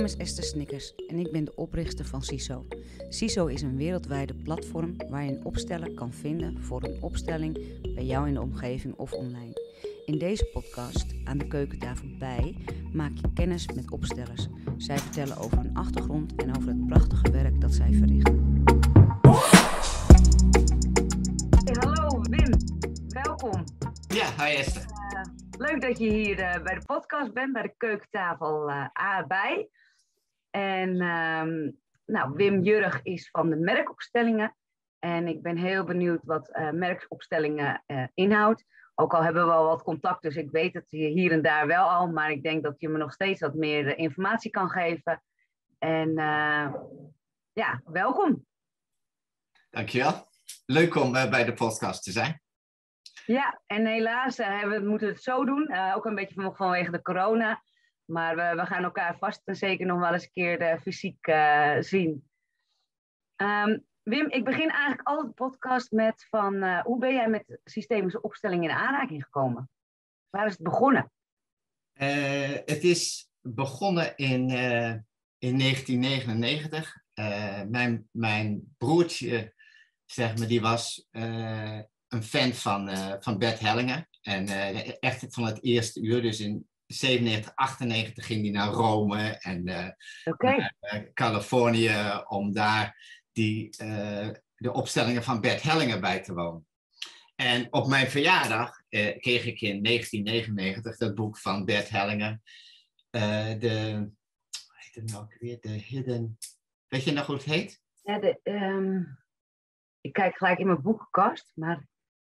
is Esther Snickers en ik ben de oprichter van CISO. CISO is een wereldwijde platform waar je een opsteller kan vinden voor een opstelling bij jou in de omgeving of online. In deze podcast, aan de keukentafel bij, maak je kennis met opstellers. Zij vertellen over hun achtergrond en over het prachtige werk dat zij verrichten. Hey, hallo Wim, welkom. Ja, hi Esther. Leuk dat je hier bij de podcast bent, bij de keukentafel bij. En Wim Jurg is van de merkopstellingen. En ik ben heel benieuwd wat merkopstellingen inhoudt. Ook al hebben we al wat contact, dus ik weet het hier en daar wel al. Maar ik denk dat je me nog steeds wat meer informatie kan geven. En welkom. Dankjewel. Leuk om bij de podcast te zijn. Ja, en helaas moeten we het zo doen. Ook een beetje vanwege de corona. Maar we gaan elkaar vast en zeker nog wel eens een keer fysiek zien. Wim, ik begin eigenlijk altijd de podcast met van... hoe ben jij met systemische opstellingen in aanraking gekomen? Waar is het begonnen? Het is begonnen in 1999. Mijn broertje, zeg maar, die was... een fan van Bert Hellinger. En echt van het eerste uur. Dus in 97, 98 ging hij naar Rome en naar Californië om daar de opstellingen van Bert Hellinger bij te wonen. En op mijn verjaardag kreeg ik in 1999 dat boek van Bert Hellinger. Hoe heet het nou ook weer? De Hidden... Weet je nog hoe het heet? Ja, ik kijk gelijk in mijn boekenkast, maar...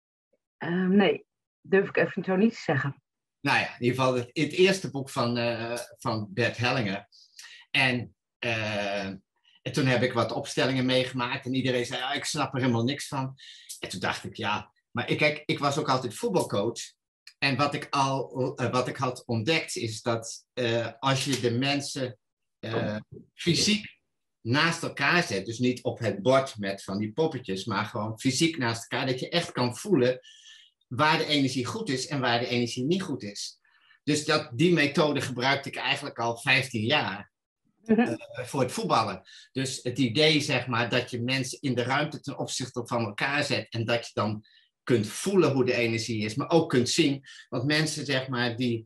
nee, durf ik even zo niet te zeggen. Nou ja, in ieder geval het eerste boek van Bert Hellinger. En toen heb ik wat opstellingen meegemaakt en iedereen zei, ik snap er helemaal niks van. En toen dacht ik, maar ik was ook altijd voetbalcoach. En wat ik had ontdekt is dat als je de mensen fysiek naast elkaar zet, dus niet op het bord met van die poppetjes, maar gewoon fysiek naast elkaar, dat je echt kan voelen waar de energie goed is en waar de energie niet goed is. Dus die methode gebruikte ik eigenlijk al 15 jaar voor het voetballen. Dus het idee, zeg maar, dat je mensen in de ruimte ten opzichte van elkaar zet en dat je dan kunt voelen hoe de energie is, maar ook kunt zien, want mensen, zeg maar, die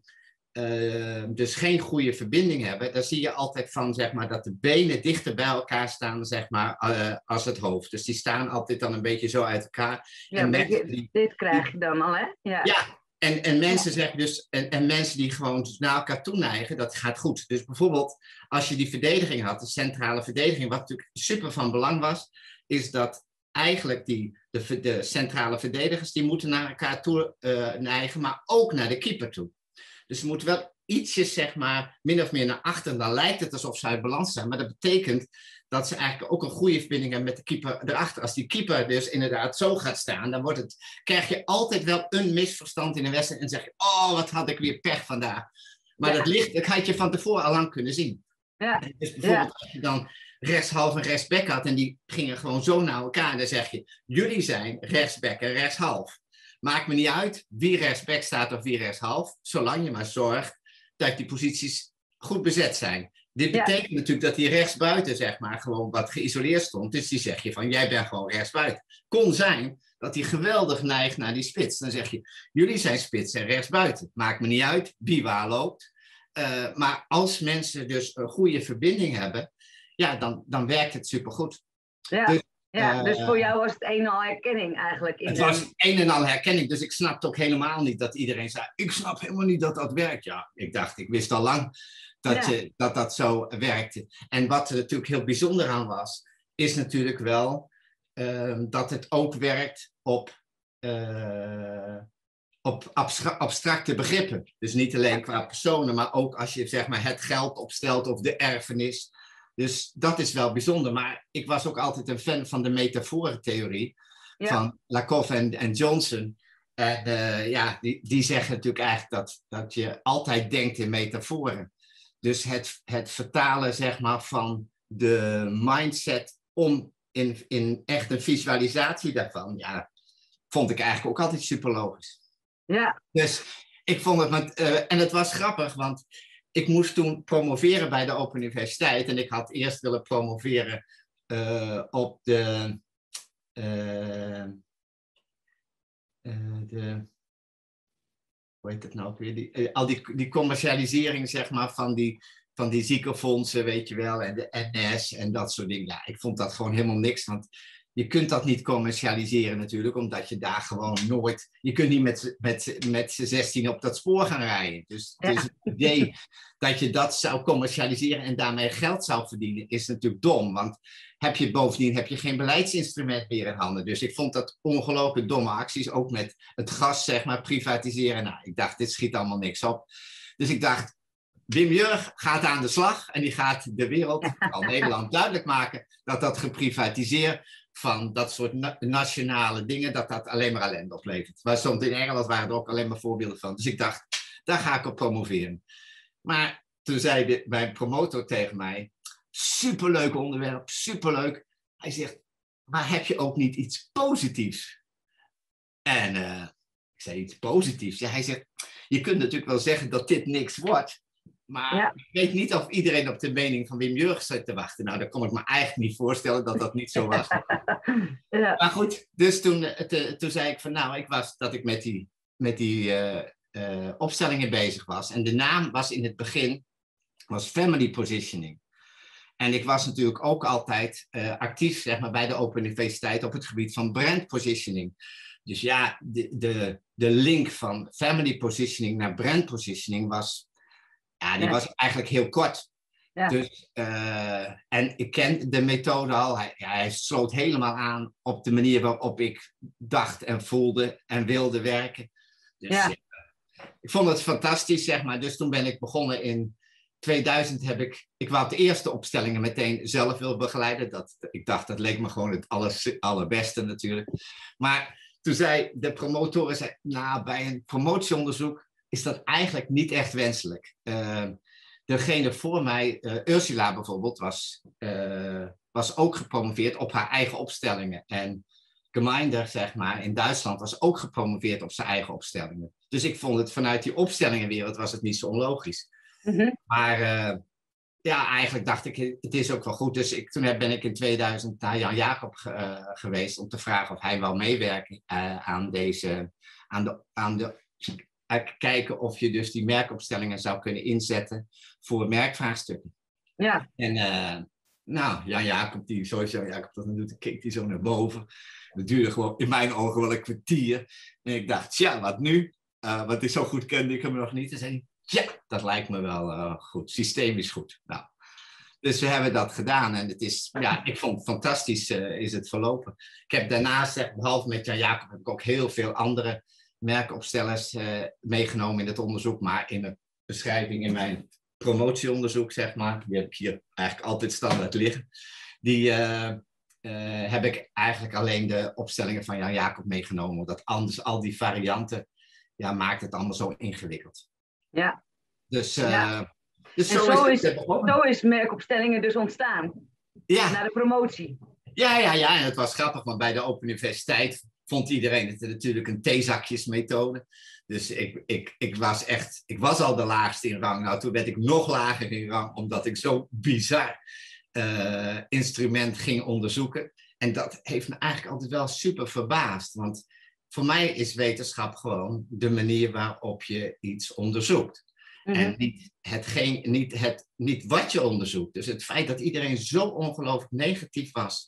dus geen goede verbinding hebben, dan zie je altijd van, zeg maar, dat de benen dichter bij elkaar staan, zeg maar, als het hoofd. Dus die staan altijd dan een beetje zo uit elkaar. Ja, en dit krijg je dan al, hè? Ja, en mensen zeggen dus, en mensen die gewoon naar elkaar toe neigen, dat gaat goed. Dus bijvoorbeeld, als je die verdediging had, de centrale verdediging, wat natuurlijk super van belang was, is dat eigenlijk de centrale verdedigers, die moeten naar elkaar toe neigen, maar ook naar de keeper toe. Dus ze moeten wel ietsjes, zeg maar, min of meer naar achter. Dan lijkt het alsof ze uit balans zijn. Maar dat betekent dat ze eigenlijk ook een goede verbinding hebben met de keeper erachter. Als die keeper dus inderdaad zo gaat staan, dan krijg je altijd wel een misverstand in een wedstrijd. En zeg je, wat had ik weer pech vandaag. Maar dat had je van tevoren al lang kunnen zien. Ja. Dus bijvoorbeeld als je dan rechtshalf en rechtsback had en die gingen gewoon zo naar elkaar. Dan zeg je, jullie zijn rechtsback en rechtshalf. Maakt me niet uit wie rechtsback staat of wie rechtshalf, zolang je maar zorgt dat die posities goed bezet zijn. Dit betekent natuurlijk dat die rechtsbuiten, zeg maar, gewoon wat geïsoleerd stond. Dus die zeg je van, jij bent gewoon rechtsbuiten. Kon zijn dat hij geweldig neigt naar die spits. Dan zeg je, jullie zijn spits en rechtsbuiten. Maakt me niet uit wie waar loopt. Maar als mensen dus een goede verbinding hebben, dan werkt het supergoed. Ja. Dus, dus voor jou was het een en al herkenning eigenlijk. Het was een en al herkenning, dus ik snapte ook helemaal niet dat iedereen zei, ik snap helemaal niet dat dat werkt. Ja, ik wist al lang dat zo werkte. En wat er natuurlijk heel bijzonder aan was, is natuurlijk wel dat het ook werkt op abstracte begrippen. Dus niet alleen qua personen, maar ook als je, zeg maar, het geld opstelt of de erfenis. Dus dat is wel bijzonder. Maar ik was ook altijd een fan van de metaforentheorie van Lakoff en Johnson. En die zeggen natuurlijk eigenlijk dat je altijd denkt in metaforen. Dus het vertalen, zeg maar, van de mindset om in echt een visualisatie daarvan, vond ik eigenlijk ook altijd super logisch. Ja. Dus ik vond het, en het was grappig, want ik moest toen promoveren bij de Open Universiteit. En ik had eerst willen promoveren op de hoe heet het nou ook weer? Al die commercialisering, zeg maar, van die ziekenfondsen, weet je wel, en de NS en dat soort dingen. Ja, ik vond dat gewoon helemaal niks, want je kunt dat niet commercialiseren natuurlijk, omdat je daar gewoon nooit... Je kunt niet met z'n 16 op dat spoor gaan rijden. Dus het idee dat je dat zou commercialiseren en daarmee geld zou verdienen, is natuurlijk dom. Want bovendien heb je geen beleidsinstrument meer in handen. Dus ik vond dat ongelooflijk domme acties, ook met het gas, zeg maar, privatiseren. Nou, ik dacht, dit schiet allemaal niks op. Dus ik dacht, Wim Jurg gaat aan de slag en die gaat de wereld, al Nederland, duidelijk maken dat dat geprivatiseerd van dat soort nationale dingen, dat alleen maar ellende oplevert. Maar soms in Engeland waren er ook alleen maar voorbeelden van. Dus ik dacht, daar ga ik op promoveren. Maar toen zei mijn promotor tegen mij, superleuk onderwerp, superleuk. Hij zegt, maar heb je ook niet iets positiefs? En ik zei, iets positiefs? Ja, hij zegt, je kunt natuurlijk wel zeggen dat dit niks wordt. Maar ik weet niet of iedereen op de mening van Wim Jurg zit te wachten. Nou, dat kon ik me eigenlijk niet voorstellen dat dat niet zo was. Ja. Maar goed, dus toen zei ik van nou, dat ik met die opstellingen bezig was. En de naam was in het begin, was Family Positioning. En ik was natuurlijk ook altijd actief, zeg maar, bij de Open Universiteit op het gebied van brand positioning. Dus ja, de link van family positioning naar brand positioning was... Ja, die was eigenlijk heel kort. Ja. Dus, en ik ken de methode al. Hij sloot helemaal aan op de manier waarop ik dacht en voelde en wilde werken. Dus ik vond het fantastisch, zeg maar. Dus toen ben ik begonnen in 2000. Ik wou de eerste opstellingen meteen zelf wil begeleiden. Ik dacht, dat leek me gewoon het allerbeste natuurlijk. Maar toen zei de promotoren, nou, bij een promotieonderzoek is dat eigenlijk niet echt wenselijk. Degene voor mij, Ursula bijvoorbeeld, was ook gepromoveerd op haar eigen opstellingen. En Gemeinder, zeg maar, in Duitsland was ook gepromoveerd op zijn eigen opstellingen. Dus ik vond het vanuit die opstellingenwereld was het niet zo onlogisch. Mm-hmm. Maar ja, eigenlijk dacht ik, het is ook wel goed. Dus toen ben ik in 2000 naar Jan Jacob geweest om te vragen of hij wou meewerken aan de kijken of je dus die merkopstellingen zou kunnen inzetten voor merkvraagstukken. Ja. En nou, Jan Jacob, zoals Jan Jacob dat dan doet, keek hij zo naar boven. Dat duurde gewoon in mijn ogen wel een kwartier. En ik dacht, tja, wat nu? Want zo goed kende ik hem nog niet. En zei hij, ja, dat lijkt me wel goed. Systeem is goed. Nou, dus we hebben dat gedaan. En het is, ja, ik vond het fantastisch is het verlopen. Ik heb daarnaast, behalve met Jan Jacob, heb ik ook heel veel andere merkopstellers meegenomen in het onderzoek, maar in de beschrijving in mijn promotieonderzoek, zeg maar, die heb ik hier eigenlijk altijd standaard liggen, die heb ik eigenlijk alleen de opstellingen van Jan Jacob meegenomen, omdat anders al die varianten, ja, maakt het allemaal zo ingewikkeld. Ja. Dus, dus zo is merkopstellingen dus ontstaan, na de promotie. Ja, en het was grappig, want bij de Open Universiteit vond iedereen het natuurlijk een theezakjesmethode. Dus ik was al de laagste in rang. Nou, toen werd ik nog lager in rang, omdat ik zo'n bizar instrument ging onderzoeken. En dat heeft me eigenlijk altijd wel super verbaasd. Want voor mij is wetenschap gewoon de manier waarop je iets onderzoekt. Mm-hmm. En niet wat je onderzoekt. Dus het feit dat iedereen zo ongelooflijk negatief was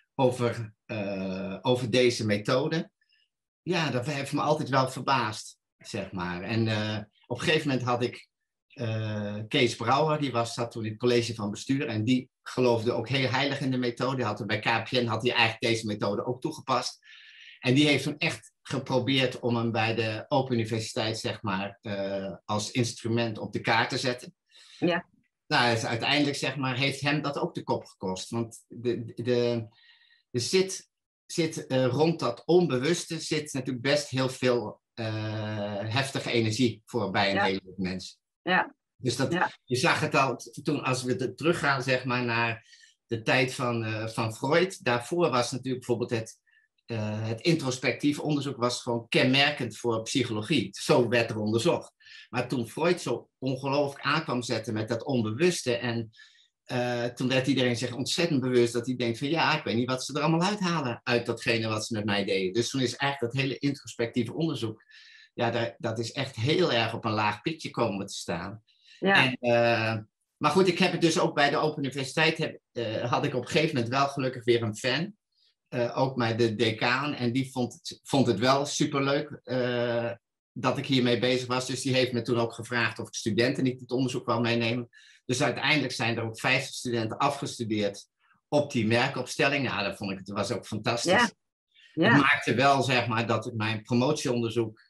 over deze methode, ja, dat heeft me altijd wel verbaasd, zeg maar. En op een gegeven moment had ik Kees Brouwer, die zat toen in het college van bestuur en die geloofde ook heel heilig in de methode. Bij KPN had hij eigenlijk deze methode ook toegepast. En die heeft toen echt geprobeerd om hem bij de Open Universiteit, zeg maar, als instrument op de kaart te zetten. Ja. Nou, dus uiteindelijk, zeg maar, heeft hem dat ook de kop gekost. Want er zit rond dat onbewuste zit natuurlijk best heel veel heftige energie voor bij een hele hoop mensen. Ja. Dus je zag het al toen, als we teruggaan, zeg maar, naar de tijd van Freud. Daarvoor was natuurlijk bijvoorbeeld het introspectief onderzoek was gewoon kenmerkend voor psychologie. Zo werd er onderzocht. Maar toen Freud zo ongelooflijk aankwam zetten met dat onbewuste en toen werd iedereen zich ontzettend bewust dat hij denkt van ja, ik weet niet wat ze er allemaal uithalen uit datgene wat ze met mij deden. Dus toen is eigenlijk dat hele introspectieve onderzoek, ja, dat is echt heel erg op een laag pitje komen te staan. Ja. Maar goed, ik heb het dus ook bij de Open Universiteit, had ik op een gegeven moment wel gelukkig weer een fan. Ook bij de decaan. En die vond het wel superleuk dat ik hiermee bezig was. Dus die heeft me toen ook gevraagd of ik studenten niet het onderzoek wou meenemen. Dus uiteindelijk zijn er ook 50 studenten afgestudeerd op die merkopstelling. Nou, dat was ook fantastisch. Ja. Ja. Het maakte wel, zeg maar, dat mijn promotieonderzoek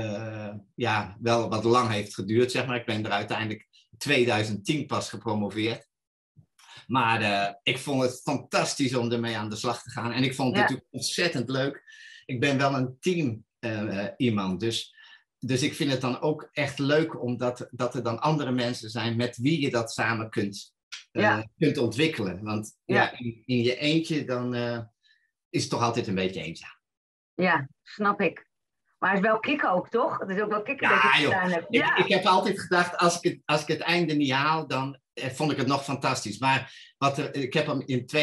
wel wat lang heeft geduurd, zeg maar. Ik ben er uiteindelijk 2010 pas gepromoveerd. Maar ik vond het fantastisch om ermee aan de slag te gaan. En ik vond het natuurlijk ontzettend leuk. Ik ben wel een team iemand. Dus ik vind het dan ook echt leuk omdat er dan andere mensen zijn met wie je dat samen kunt ontwikkelen. Want in je eentje dan is het toch altijd een beetje eenzaam. Ja, snap ik. Maar het is wel kicken ook, toch? Het is ook wel kicken dat je het gedaan hebt. Ja. Ik heb altijd gedacht, als ik het einde niet haal, dan vond ik het nog fantastisch. Maar ik heb hem in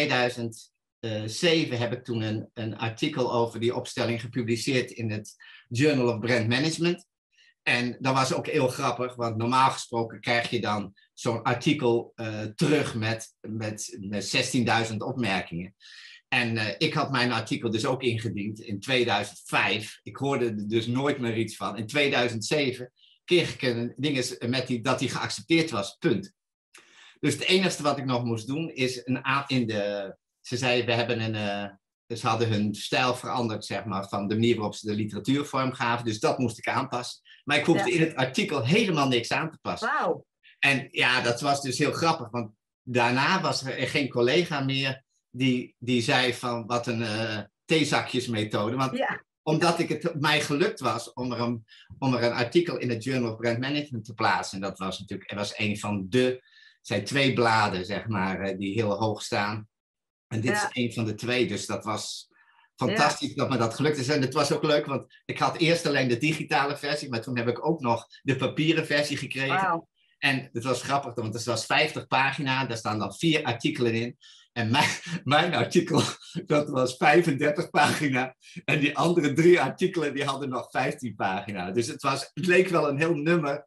2007 heb ik toen een artikel over die opstelling gepubliceerd in het Journal of Brand Management. En dat was ook heel grappig, want normaal gesproken krijg je dan zo'n artikel terug met 16.000 opmerkingen. En ik had mijn artikel dus ook ingediend in 2005. Ik hoorde er dus nooit meer iets van. In 2007 kreeg ik een ding dat die geaccepteerd was, punt. Dus het enige wat ik nog moest doen is ze zeiden, ze hadden hun stijl veranderd, zeg maar, van de manier waarop ze de literatuur vormgaven. Dus dat moest ik aanpassen. Maar ik hoefde in het artikel helemaal niks aan te passen. Wauw. En ja, dat was dus heel grappig, want daarna was er geen collega meer die zei van wat een theezakjesmethode. Want omdat het mij gelukt was om er een artikel in het Journal of Brand Management te plaatsen. En dat was natuurlijk, er was een van zijn 2 bladen, zeg maar, die heel hoog staan. En dit is een van de 2, dus dat was fantastisch dat me dat gelukt is. En het was ook leuk, want ik had eerst alleen de digitale versie, maar toen heb ik ook nog de papieren versie gekregen. Wow. En het was grappig, want het was 50 pagina's, daar staan dan 4 artikelen in. En mijn artikel, dat was 35 pagina's. En die andere 3 artikelen, die hadden nog 15 pagina's. Dus het leek wel een heel nummer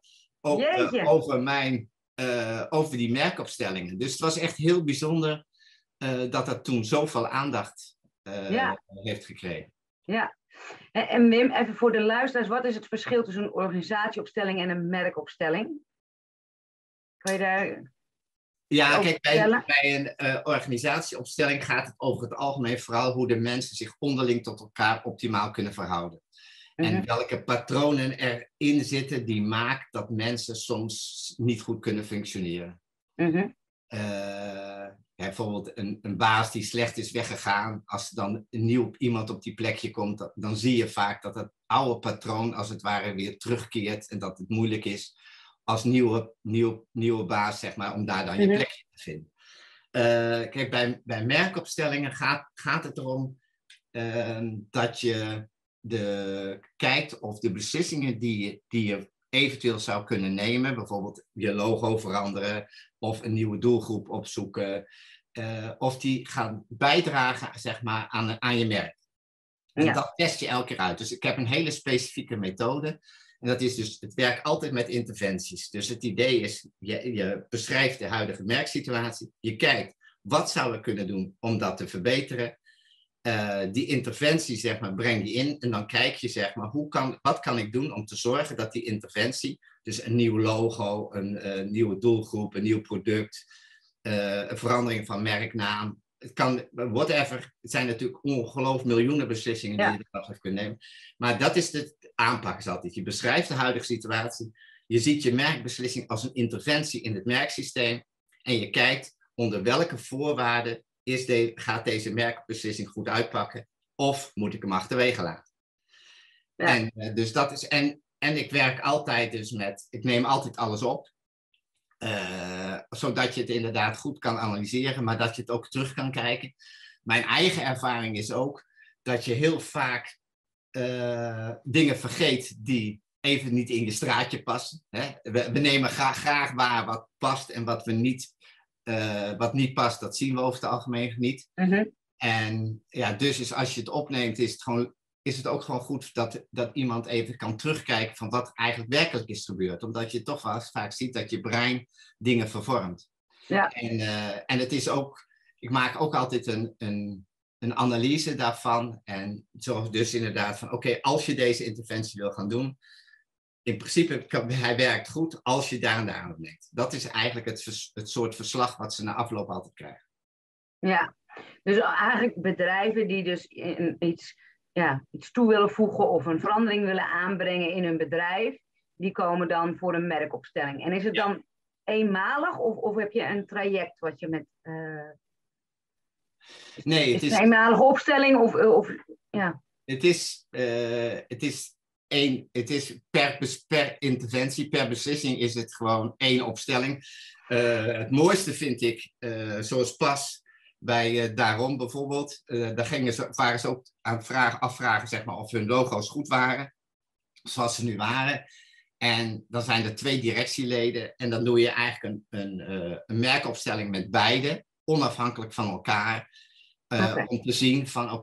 over die merkopstellingen. Dus het was echt heel bijzonder dat dat toen zoveel aandacht heeft gekregen. Ja. En Wim, even voor de luisteraars, wat is het verschil tussen een organisatieopstelling en een merkopstelling? Kan je daar... Ja, kijk, bij een organisatieopstelling gaat het over het algemeen vooral hoe de mensen zich onderling tot elkaar optimaal kunnen verhouden. Mm-hmm. En welke patronen erin zitten die maken dat mensen soms niet goed kunnen functioneren. Mm-hmm. Bijvoorbeeld een baas die slecht is weggegaan, als er dan een nieuw iemand op die plekje komt, dan zie je vaak dat het oude patroon als het ware weer terugkeert en dat het moeilijk is als nieuwe baas, zeg maar, om daar dan je plekje te vinden. Kijk, bij merkopstellingen gaat het erom dat je kijkt of de beslissingen die je eventueel zou kunnen nemen, bijvoorbeeld je logo veranderen of een nieuwe doelgroep opzoeken, of die gaan bijdragen, zeg maar, aan je merk. En dat test je elke keer uit. Dus ik heb een hele specifieke methode. En dat is dus, het werkt altijd met interventies. Dus het idee is, je beschrijft de huidige merksituatie. Je kijkt, wat zou ik kunnen doen om dat te verbeteren? Die interventie, zeg maar, breng je in. En dan kijk je, zeg maar, wat kan ik doen om te zorgen dat die interventie, dus een nieuw logo, een nieuwe doelgroep, een nieuw product, een verandering van merknaam. Het kan, whatever. Het zijn natuurlijk ongelooflijk miljoenen beslissingen die je er nog kunt nemen. Maar dat is de aanpak is altijd. Je beschrijft de huidige situatie. Je ziet je merkbeslissing als een interventie in het merksysteem. En je kijkt onder welke voorwaarden gaat deze merkbeslissing goed uitpakken. Of moet ik hem achterwege laten. Ja. En, dus dat is, en ik werk altijd dus ik neem altijd alles op. Zodat je het inderdaad goed kan analyseren, maar dat je het ook terug kan kijken. Mijn eigen ervaring is ook dat je heel vaak dingen vergeet die even niet in je straatje passen. Hè? We nemen graag waar wat past en wat niet past, dat zien we over het algemeen niet. Mm-hmm. En ja, dus als je het opneemt, is het ook gewoon goed dat iemand even kan terugkijken van wat eigenlijk werkelijk is gebeurd. Omdat je toch wel vaak ziet dat je brein dingen vervormt. Ja. En het is ook, ik maak ook altijd een analyse daarvan. En zorg dus inderdaad van, oké, als je deze interventie wil gaan doen, in principe, hij werkt goed als je daar en daar aan denkt. Dat is eigenlijk het soort verslag wat ze na afloop altijd krijgen. Ja, dus eigenlijk bedrijven die dus iets toe willen voegen of een verandering willen aanbrengen in hun bedrijf, die komen dan voor een merkopstelling. En is het dan eenmalig of heb je een traject wat je met... Nee, het is een eenmalige opstelling of ja. Het is per interventie, per beslissing is het gewoon 1 opstelling. Het mooiste vind ik, zoals pas bij Daarom bijvoorbeeld, daar waren ze ook aan het afvragen zeg maar, of hun logo's goed waren, zoals ze nu waren. En dan zijn er 2 directieleden en dan doe je eigenlijk een merkopstelling met beide, onafhankelijk van elkaar. Om te zien van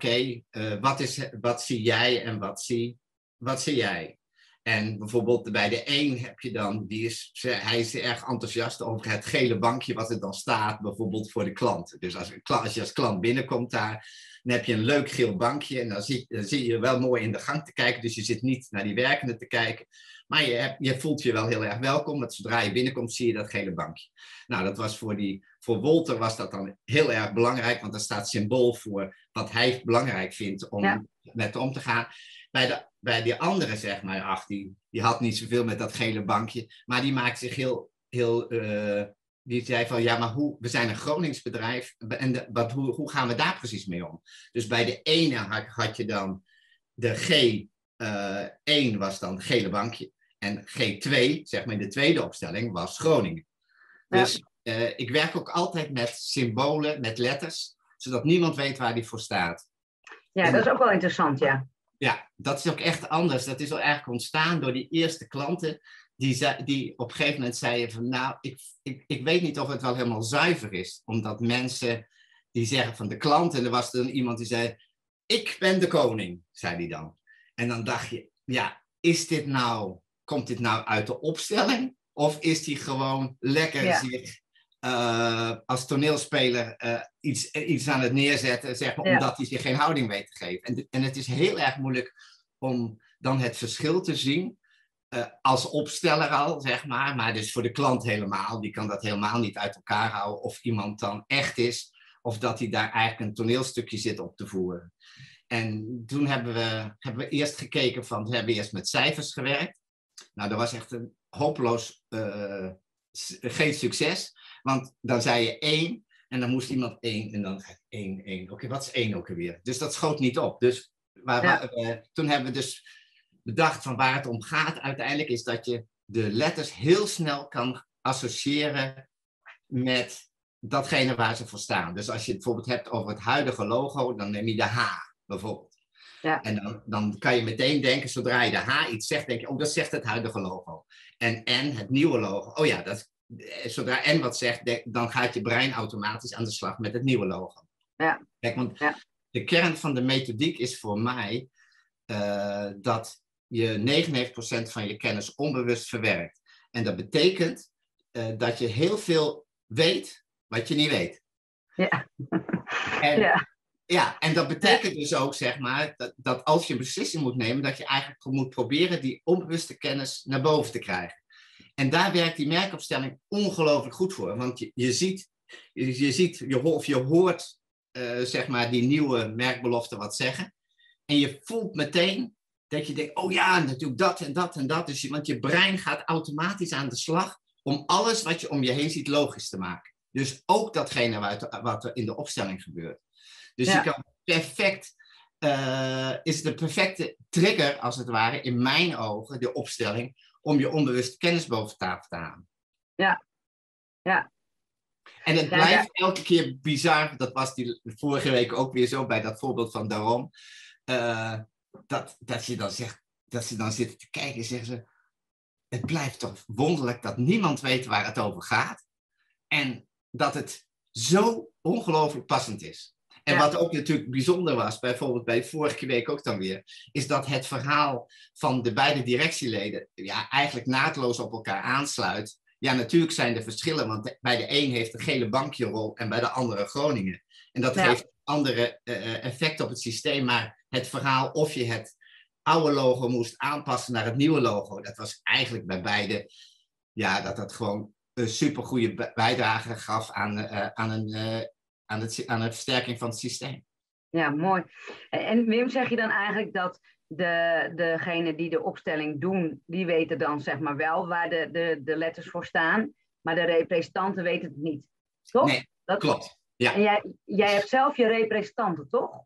wat zie jij en wat zie jij. En bijvoorbeeld bij de een heb je dan, hij is erg enthousiast over het gele bankje wat er dan staat, bijvoorbeeld voor de klant. Dus als je als klant binnenkomt daar, dan heb je een leuk geel bankje en dan zie je wel mooi in de gang te kijken. Dus je zit niet naar die werkenden te kijken. Maar je voelt je wel heel erg welkom, want zodra je binnenkomt zie je dat gele bankje. Nou, dat was voor Wolter was dat dan heel erg belangrijk, want daar staat symbool voor wat hij belangrijk vindt om met om te gaan. Bij die andere, zeg maar, die had niet zoveel met dat gele bankje, maar die maakt zich die zei van, ja, maar we zijn een Gronings bedrijf, en hoe gaan we daar precies mee om? Dus bij de ene had je dan de G1 was dan het gele bankje, en G2, zeg maar in de tweede opstelling, was Groningen. Dus ik werk ook altijd met symbolen, met letters, zodat niemand weet waar die voor staat. Ja, dat is ook wel interessant, ja. Ja, dat is ook echt anders. Dat is al eigenlijk ontstaan door die eerste klanten die op een gegeven moment zeiden van, nou, ik weet niet of het wel helemaal zuiver is. Omdat mensen die zeggen van de klant, en er was dan iemand die zei, ik ben de koning, zei die dan. En dan dacht je, ja, komt dit nou uit de opstelling? Of is die gewoon lekker zich als toneelspeler iets aan het neerzetten, zeg maar, omdat hij zich geen houding weet te geven. En het is heel erg moeilijk om dan het verschil te zien als opsteller al, zeg maar dus voor de klant helemaal. Die kan dat helemaal niet uit elkaar houden of iemand dan echt is of dat hij daar eigenlijk een toneelstukje zit op te voeren. En toen hebben we eerst gekeken we hebben eerst met cijfers gewerkt. Nou, dat was echt een hopeloos geen succes. Want dan zei je 1 en dan moest iemand 1 en dan 1. Oké, wat is 1 ook alweer? Dus dat schoot niet op. Dus toen hebben we dus bedacht van waar het om gaat uiteindelijk is dat je de letters heel snel kan associëren met datgene waar ze voor staan. Dus als je het bijvoorbeeld hebt over het huidige logo, dan neem je de H bijvoorbeeld. Ja. En dan kan je meteen denken, zodra je de H iets zegt, denk je, dat zegt het huidige logo. En N, het nieuwe logo, zodra N wat zegt, dan gaat je brein automatisch aan de slag met het nieuwe logo. Ja. Kijk, want de kern van de methodiek is voor mij dat je 99% van je kennis onbewust verwerkt. En dat betekent dat je heel veel weet wat je niet weet. Ja. En dat betekent dus ook, zeg maar, dat als je een beslissing moet nemen, dat je eigenlijk moet proberen die onbewuste kennis naar boven te krijgen. En daar werkt die merkopstelling ongelooflijk goed voor. Want je hoort zeg maar, die nieuwe merkbelofte wat zeggen. En je voelt meteen dat je denkt, oh ja, natuurlijk dat en dat en dat. Dus, want je brein gaat automatisch aan de slag om alles wat je om je heen ziet logisch te maken. Dus ook datgene wat er in de opstelling gebeurt. Dus je kan perfect, is de perfecte trigger, als het ware, in mijn ogen, de opstelling, om je onbewuste kennis boven tafel te halen. Ja. En het blijft elke keer bizar, dat was die vorige week ook weer zo bij dat voorbeeld van Daarom. dat je dan zegt, dat ze dan zitten te kijken en zeggen ze, het blijft toch wonderlijk dat niemand weet waar het over gaat. En dat het zo ongelooflijk passend is. En wat ook natuurlijk bijzonder was, bijvoorbeeld bij vorige week ook dan weer, is dat het verhaal van de beide directieleden eigenlijk naadloos op elkaar aansluit. Ja, natuurlijk zijn er verschillen, want bij de een heeft de gele bankje-rol en bij de andere Groningen. En dat geeft andere effect op het systeem, maar het verhaal of je het oude logo moest aanpassen naar het nieuwe logo, dat was eigenlijk bij beide, dat gewoon een supergoeie bijdrage gaf aan de versterking van het systeem. Ja, mooi. En Wim, zeg je dan eigenlijk dat degene die de opstelling doen, die weten dan zeg maar wel waar de letters voor staan, maar de representanten weten het niet, toch? Nee, dat klopt. Ja. En jij hebt zelf je representanten, toch?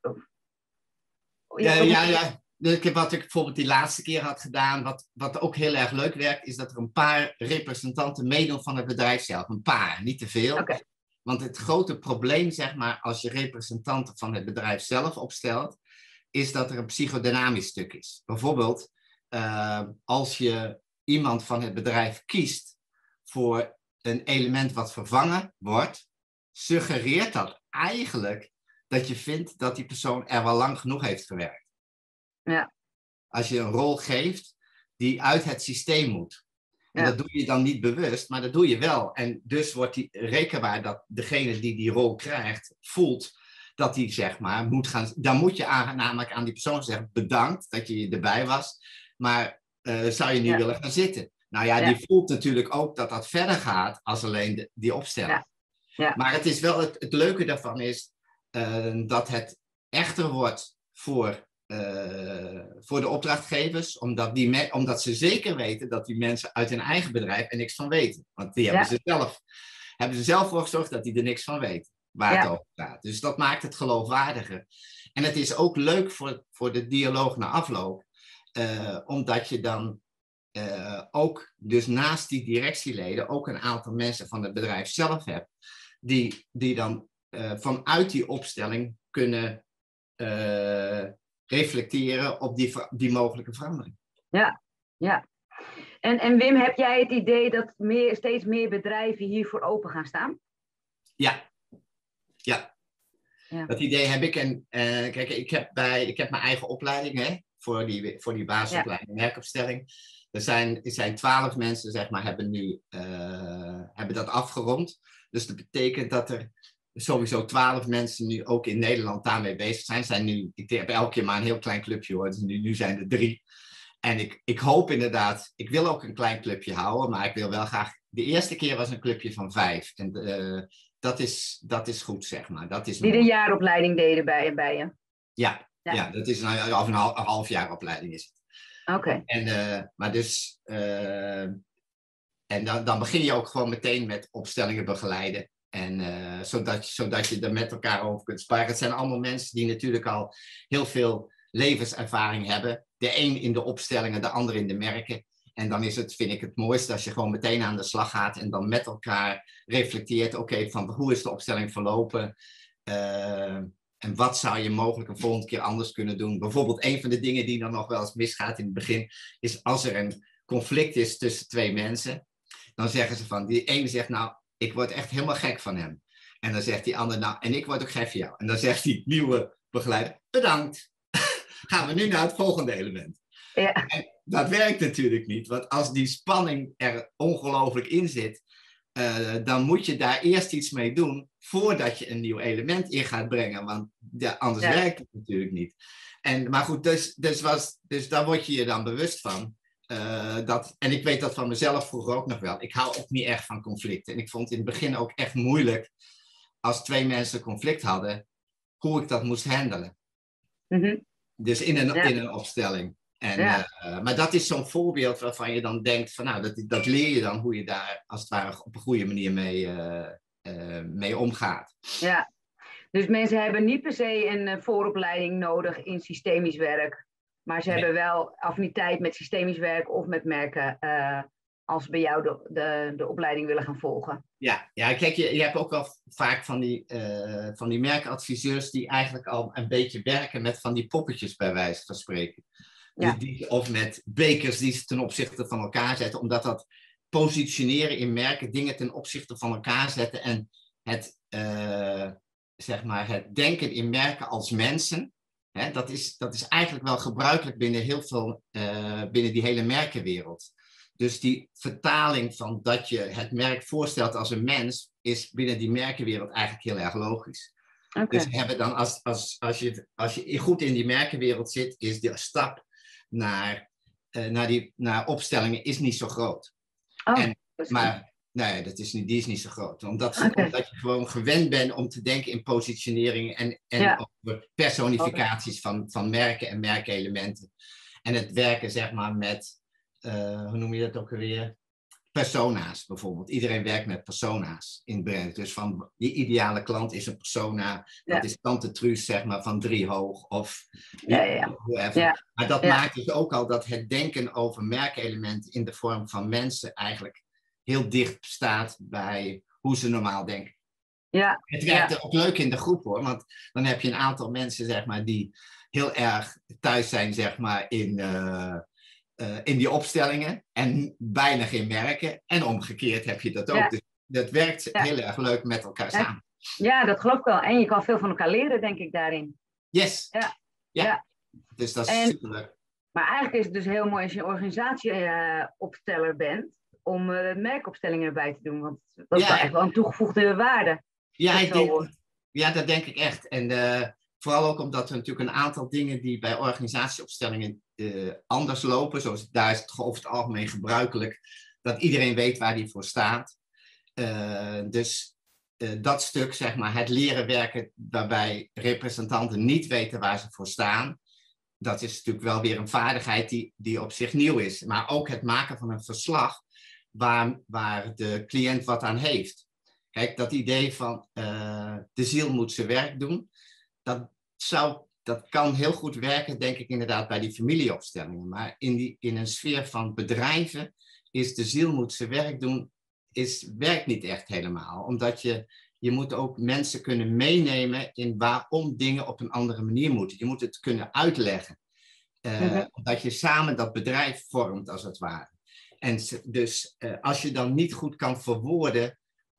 Ja. Wat ik bijvoorbeeld die laatste keer had gedaan, wat ook heel erg leuk werkt, is dat er een paar representanten meedoen van het bedrijf zelf. Een paar, niet te veel. Okay. Want het grote probleem, zeg maar, als je representanten van het bedrijf zelf opstelt, is dat er een psychodynamisch stuk is. Bijvoorbeeld, als je iemand van het bedrijf kiest voor een element wat vervangen wordt, suggereert dat eigenlijk dat je vindt dat die persoon er wel lang genoeg heeft gewerkt. Ja. Als je een rol geeft die uit het systeem moet. En dat doe je dan niet bewust, maar dat doe je wel. En dus wordt die rekenbaar dat degene die rol krijgt, voelt dat hij zeg maar moet gaan. Dan moet je namelijk aan die persoon zeggen, bedankt dat je erbij was, maar zou je nu willen gaan zitten? Nou ja, die voelt natuurlijk ook dat dat verder gaat als alleen die opstelling. Ja. Maar het is wel het leuke daarvan is dat het echter wordt voor de opdrachtgevers, omdat ze zeker weten dat die mensen uit hun eigen bedrijf er niks van weten. Want die hebben ze zelf voor gezorgd dat die er niks van weten, waar het over gaat. Dus dat maakt het geloofwaardiger. En het is ook leuk voor de dialoog na afloop, omdat je dan ook, dus naast die directieleden, ook een aantal mensen van het bedrijf zelf hebt, die dan vanuit die opstelling kunnen reflecteren op die mogelijke verandering. Ja. En Wim, heb jij het idee dat steeds meer bedrijven hiervoor open gaan staan? Ja. Dat idee heb ik. En kijk, ik heb mijn eigen opleiding, hè, voor die basisopleiding merkopstelling. Er zijn 12 mensen, zeg maar, hebben dat afgerond. Dus dat betekent dat er sowieso 12 mensen nu ook in Nederland daarmee bezig zijn. Ik heb elke keer maar een heel klein clubje hoor. Dus nu zijn er 3. En ik hoop inderdaad, ik wil ook een klein clubje houden, maar ik wil wel graag. De eerste keer was een clubje van 5. En dat is goed, zeg maar. Dat is die de jaaropleiding deden bij je? Ja, dat is een half jaar opleiding is het. Oké. Maar dus. En dan begin je ook gewoon meteen met opstellingen begeleiden. En zodat je er met elkaar over kunt sparren. Het zijn allemaal mensen die natuurlijk al heel veel levenservaring hebben. De een in de opstellingen, de ander in de merken. En dan vind ik het mooiste als je gewoon meteen aan de slag gaat. En dan met elkaar reflecteert. Oké, van hoe is de opstelling verlopen? En wat zou je mogelijk een volgende keer anders kunnen doen? Bijvoorbeeld een van de dingen die dan nog wel eens misgaat in het begin. Is als er een conflict is tussen 2 mensen. Dan zeggen ze van, die ene zegt nou, ik word echt helemaal gek van hem. En dan zegt die ander, nou, en ik word ook gek van jou. En dan zegt die nieuwe begeleider, bedankt. Gaan we nu naar het volgende element. Ja. En dat werkt natuurlijk niet, want als die spanning er ongelooflijk in zit, dan moet je daar eerst iets mee doen voordat je een nieuw element in gaat brengen, want anders werkt het natuurlijk niet. Maar goed, dus daar word je dan bewust van. En ik weet dat van mezelf vroeger ook nog wel. Ik hou ook niet echt van conflicten. En ik vond het in het begin ook echt moeilijk als 2 mensen conflict hadden, hoe ik dat moest handelen. Mm-hmm. Dus in een opstelling. Maar dat is zo'n voorbeeld waarvan je dan denkt van nou, dat leer je dan hoe je daar als het ware op een goede manier mee omgaat. Ja, dus mensen hebben niet per se een vooropleiding nodig in systemisch werk. Maar ze hebben wel affiniteit met systemisch werk of met merken als ze bij jou de opleiding willen gaan volgen. Ja, kijk, je hebt ook wel vaak van die merkadviseurs die eigenlijk al een beetje werken met van die poppetjes bij wijze van spreken. Ja. Of met bekers die ze ten opzichte van elkaar zetten, omdat dat positioneren in merken, dingen ten opzichte van elkaar zetten en zeg maar het denken in merken als mensen, hè, dat is eigenlijk wel gebruikelijk binnen heel veel, binnen die hele merkenwereld. Dus die vertaling van dat je het merk voorstelt als een mens, is binnen die merkenwereld eigenlijk heel erg logisch. Okay. Dus hebben dan als je goed in die merkenwereld zit, is de stap naar opstellingen is niet zo groot. Maar nee, die is niet zo groot. Omdat je gewoon gewend bent om te denken in positionering en over personificaties van merken en merkelementen. En het werken zeg maar met, hoe noem je dat ook alweer? Persona's bijvoorbeeld. Iedereen werkt met persona's in brand. Dus van die ideale klant is een persona. Dat is Tante Truus zeg maar van Driehoog of whoever. Ja. Maar dat maakt dus ook al dat het denken over merkelementen in de vorm van mensen eigenlijk heel dicht staat bij hoe ze normaal denken. Ja. Het werkt ook leuk in de groep hoor. Want dan heb je een aantal mensen zeg maar die heel erg thuis zijn zeg maar in die opstellingen en weinig in merken. En omgekeerd heb je dat ook. Dus dat werkt heel erg leuk met elkaar samen. Ja, dat geloof ik wel. En je kan veel van elkaar leren, denk ik, daarin. Yes. Ja. Dus dat is superleuk. Maar eigenlijk is het dus heel mooi als je een organisatieopsteller bent, om merkopstellingen erbij te doen. Want dat is echt wel een toegevoegde waarde. Ja, dat denk ik echt. En vooral ook omdat er natuurlijk een aantal dingen die bij organisatieopstellingen anders lopen. Zoals daar is het over het algemeen gebruikelijk dat iedereen weet waar die voor staat. Dus dat stuk, zeg maar, het leren werken waarbij representanten niet weten waar ze voor staan. Dat is natuurlijk wel weer een vaardigheid die op zich nieuw is. Maar ook het maken van een verslag waar de cliënt wat aan heeft. Kijk, dat idee van de ziel moet zijn werk doen. Dat kan heel goed werken, denk ik inderdaad, bij die familieopstellingen. Maar in een sfeer van bedrijven is de ziel moet zijn werk doen, werkt niet echt helemaal. Omdat je moet ook mensen kunnen meenemen in waarom dingen op een andere manier moeten. Je moet het kunnen uitleggen. Omdat je samen dat bedrijf vormt, als het ware. En dus als je dan niet goed kan verwoorden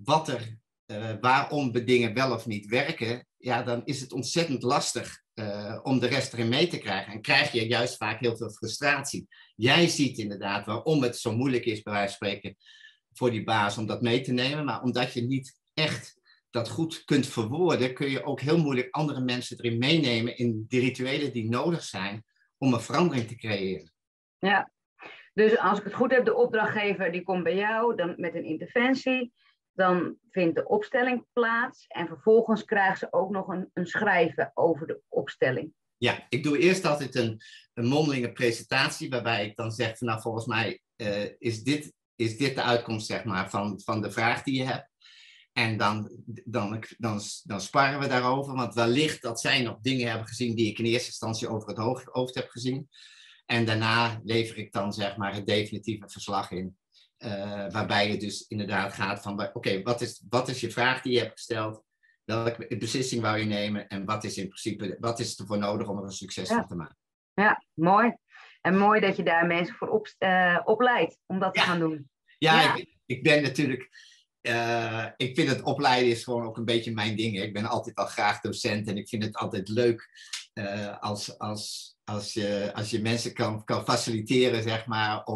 waarom de dingen wel of niet werken, ja, dan is het ontzettend lastig om de rest erin mee te krijgen. En krijg je juist vaak heel veel frustratie. Jij ziet inderdaad waarom het zo moeilijk is, bij wijze van spreken, voor die baas om dat mee te nemen. Maar omdat je niet echt dat goed kunt verwoorden, kun je ook heel moeilijk andere mensen erin meenemen in de rituelen die nodig zijn om een verandering te creëren. Ja, dus als ik het goed heb, de opdrachtgever die komt bij jou dan met een interventie. Dan vindt de opstelling plaats en vervolgens krijgen ze ook nog een schrijven over de opstelling. Ja, ik doe eerst altijd een mondelinge presentatie waarbij ik dan zeg van nou volgens mij is dit de uitkomst zeg maar van de vraag die je hebt. En dan sparren we daarover, want wellicht dat zij nog dingen hebben gezien die ik in eerste instantie over het hoofd heb gezien. En daarna lever ik dan zeg maar het definitieve verslag in. Waarbij het dus inderdaad gaat van, oké, wat is je vraag die je hebt gesteld? Welke beslissing wou je nemen? En wat is ervoor nodig om er een succes van te maken? Ja, mooi. En mooi dat je daar mensen voor opleidt om dat te gaan doen. Ja. Ik ben natuurlijk... ik vind het opleiden is gewoon ook een beetje mijn ding. Ik ben altijd al graag docent en ik vind het altijd leuk als je mensen kan faciliteren, zeg maar,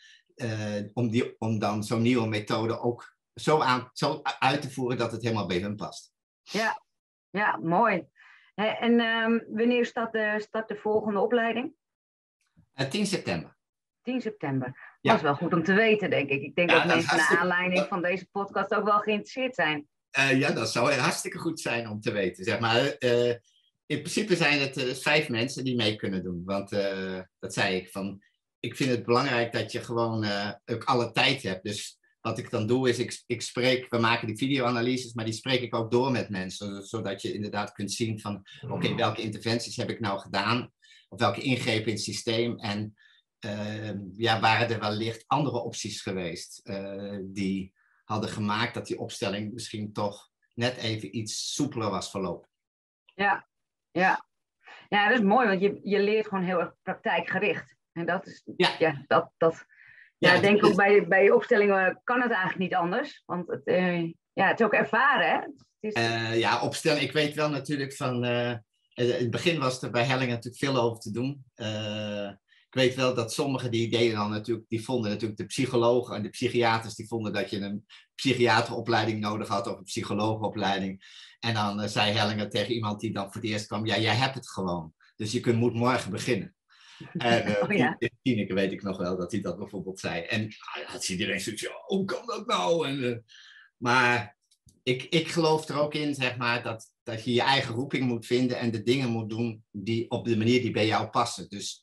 om dan zo'n nieuwe methode ook zo uit te voeren dat het helemaal bij hun past. Ja, mooi. En wanneer start de volgende opleiding? 10 september. 10 september. Dat is wel goed om te weten, denk ik. Ik denk dat mensen naar aanleiding van deze podcast ook wel geïnteresseerd zijn. Ja, dat zou hartstikke goed zijn om te weten. Zeg maar, in principe zijn het 5 mensen die mee kunnen doen. Want dat zei ik van... Ik vind het belangrijk dat je gewoon ook alle tijd hebt. Dus wat ik dan doe is, we maken die videoanalyses, maar die spreek ik ook door met mensen. Zodat je inderdaad kunt zien van, oké, welke interventies heb ik nou gedaan? Of welke ingrepen in het systeem? En waren er wellicht andere opties geweest die hadden gemaakt dat die opstelling misschien toch net even iets soepeler was verlopen. Ja, ja. Ja, dat is mooi, want je leert gewoon heel erg praktijkgericht. En dat is, ik denk ook bij opstellingen kan het eigenlijk niet anders. Want het is ook ervaren, hè? Het is... opstelling, ik weet wel natuurlijk van... in het begin was er bij Hellingen natuurlijk veel over te doen. Ik weet wel dat sommigen die vonden natuurlijk de psychologen en de psychiaters, die vonden dat je een psychiateropleiding nodig had of een psychologenopleiding. En dan zei Hellingen tegen iemand die dan voor het eerst kwam, ja, jij hebt het gewoon. Dus je moet morgen beginnen. En Tineke weet ik nog wel dat hij dat bijvoorbeeld zei. En had iedereen zoiets, ja, hoe kan dat nou? Maar ik geloof er ook in, zeg maar, dat je je eigen roeping moet vinden en de dingen moet doen die op de manier die bij jou passen. Dus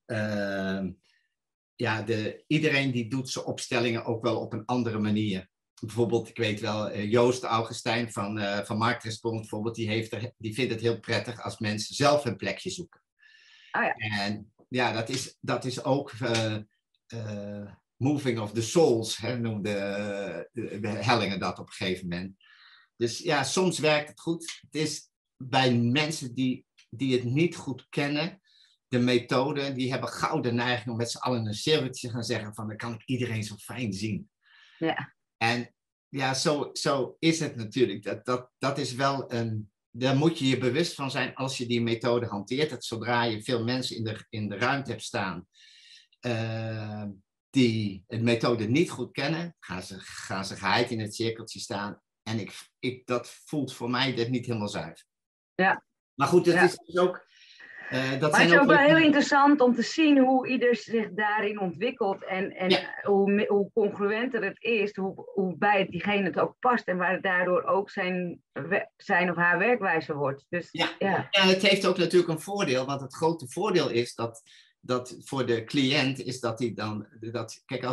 iedereen die doet zijn opstellingen ook wel op een andere manier. Bijvoorbeeld, ik weet wel, Joost Augustijn van Marktrespons bijvoorbeeld, die vindt het heel prettig als mensen zelf hun plekje zoeken. Oh ja. En ja, dat is ook moving of the souls, noemde de Hellingen dat op een gegeven moment. Dus ja, soms werkt het goed. Het is bij mensen die het niet goed kennen, de methode, die hebben gauw de neiging om met z'n allen een cirkeltje te gaan zeggen van, dan kan ik iedereen zo fijn zien. Ja. En ja, zo is het natuurlijk. Dat is wel daar moet je je bewust van zijn als je die methode hanteert. Dat zodra je veel mensen in de ruimte hebt staan die de methode niet goed kennen, gaan ze geheid in het cirkeltje staan. En dat voelt voor mij dit niet helemaal zuiver. Ja. Maar goed, het is dus ook... maar het is ook wel heel interessant om te zien hoe ieder zich daarin ontwikkelt en hoe congruenter het is, hoe bij diegene het ook past en waar het daardoor ook zijn of haar werkwijze wordt. Dus, ja, het heeft ook natuurlijk een voordeel, want het grote voordeel is dat voor de cliënt is dat hij dan... Kijk,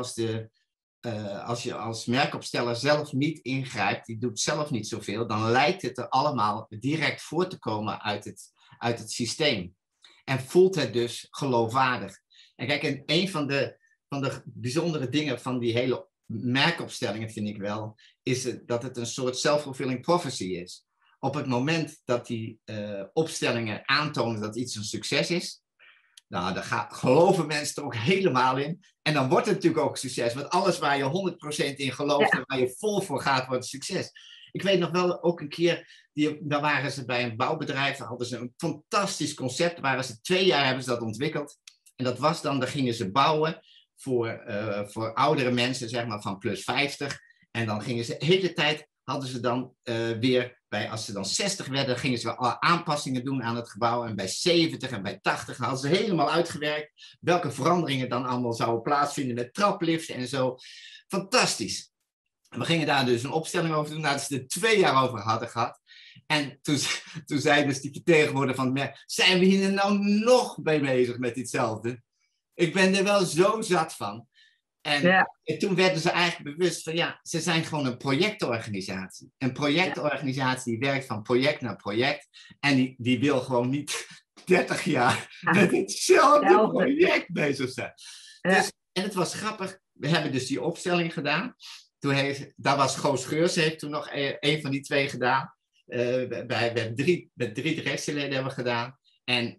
als je als merkopsteller zelf niet ingrijpt, die doet zelf niet zoveel, dan lijkt het er allemaal direct voor te komen uit het systeem. En voelt het dus geloofwaardig. En kijk, en een van de bijzondere dingen van die hele merkopstellingen vind ik wel, is dat het een soort self-fulfilling prophecy is. Op het moment dat die opstellingen aantonen dat iets een succes is, nou, dan geloven mensen er ook helemaal in. En dan wordt het natuurlijk ook een succes. Want alles waar je 100% in gelooft en waar je vol voor gaat, wordt een succes. Ik weet nog wel ook een keer, daar waren ze bij een bouwbedrijf, daar hadden ze een fantastisch concept. Waren ze 2 jaar hebben ze dat ontwikkeld. En dat was dan gingen ze bouwen voor oudere mensen, zeg maar van plus 50. En dan gingen ze de hele tijd, hadden ze dan als ze dan 60 werden, gingen ze wel aanpassingen doen aan het gebouw. En bij 70 en bij 80 hadden ze helemaal uitgewerkt welke veranderingen dan allemaal zouden plaatsvinden met trapliften en zo. Fantastisch. En we gingen daar dus een opstelling over doen, nadat ze er 2 jaar over hadden gehad. En toen zei dus die vertegenwoordiger van het merk, zijn we hier nou nog mee bezig met ditzelfde? Ik ben er wel zo zat van. En toen werden ze eigenlijk bewust van, ze zijn gewoon een projectorganisatie. Een projectorganisatie die werkt van project naar project. En die wil gewoon niet 30 jaar met hetzelfde project bezig zijn. Ja. Dus, en het was grappig, we hebben dus die opstelling gedaan. Daar was Goos Geurs, heeft toen nog een van die 2 gedaan. Met 3 directieleden hebben we gedaan. En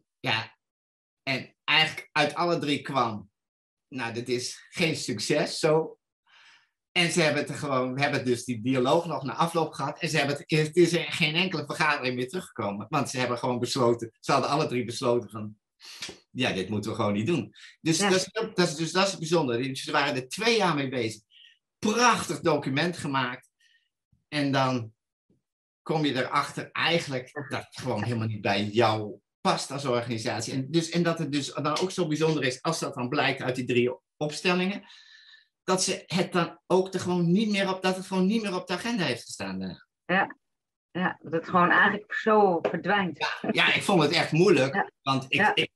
eigenlijk uit alle 3 kwam, nou, dit is geen succes, zo. En we hebben dus die dialoog nog na afloop gehad. En het is er geen enkele vergadering meer teruggekomen. Want ze hebben gewoon besloten, ze hadden alle 3 besloten van, dit moeten we gewoon niet doen. Dus dat is bijzonder. Dus ze waren er 2 jaar mee bezig. Prachtig document gemaakt. En dan kom je erachter eigenlijk dat het gewoon helemaal niet bij jou past als organisatie. En dat het dus dan ook zo bijzonder is, als dat dan blijkt uit die 3 opstellingen, dat ze het dan ook gewoon niet meer op de agenda heeft gestaan. Ja, dat het gewoon eigenlijk zo verdwijnt. Ja, ik vond het echt moeilijk, want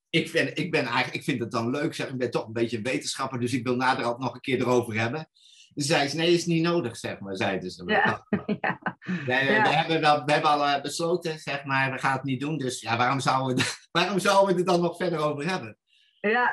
ik vind het dan leuk, ik ben toch een beetje een wetenschapper, dus ik wil naderhand nog een keer erover hebben. Dus zei ze, nee, is niet nodig, zeg maar, zeiden ze. We hebben al besloten, zeg maar, we gaan het niet doen, dus waarom zouden we het er dan nog verder over hebben? Ja,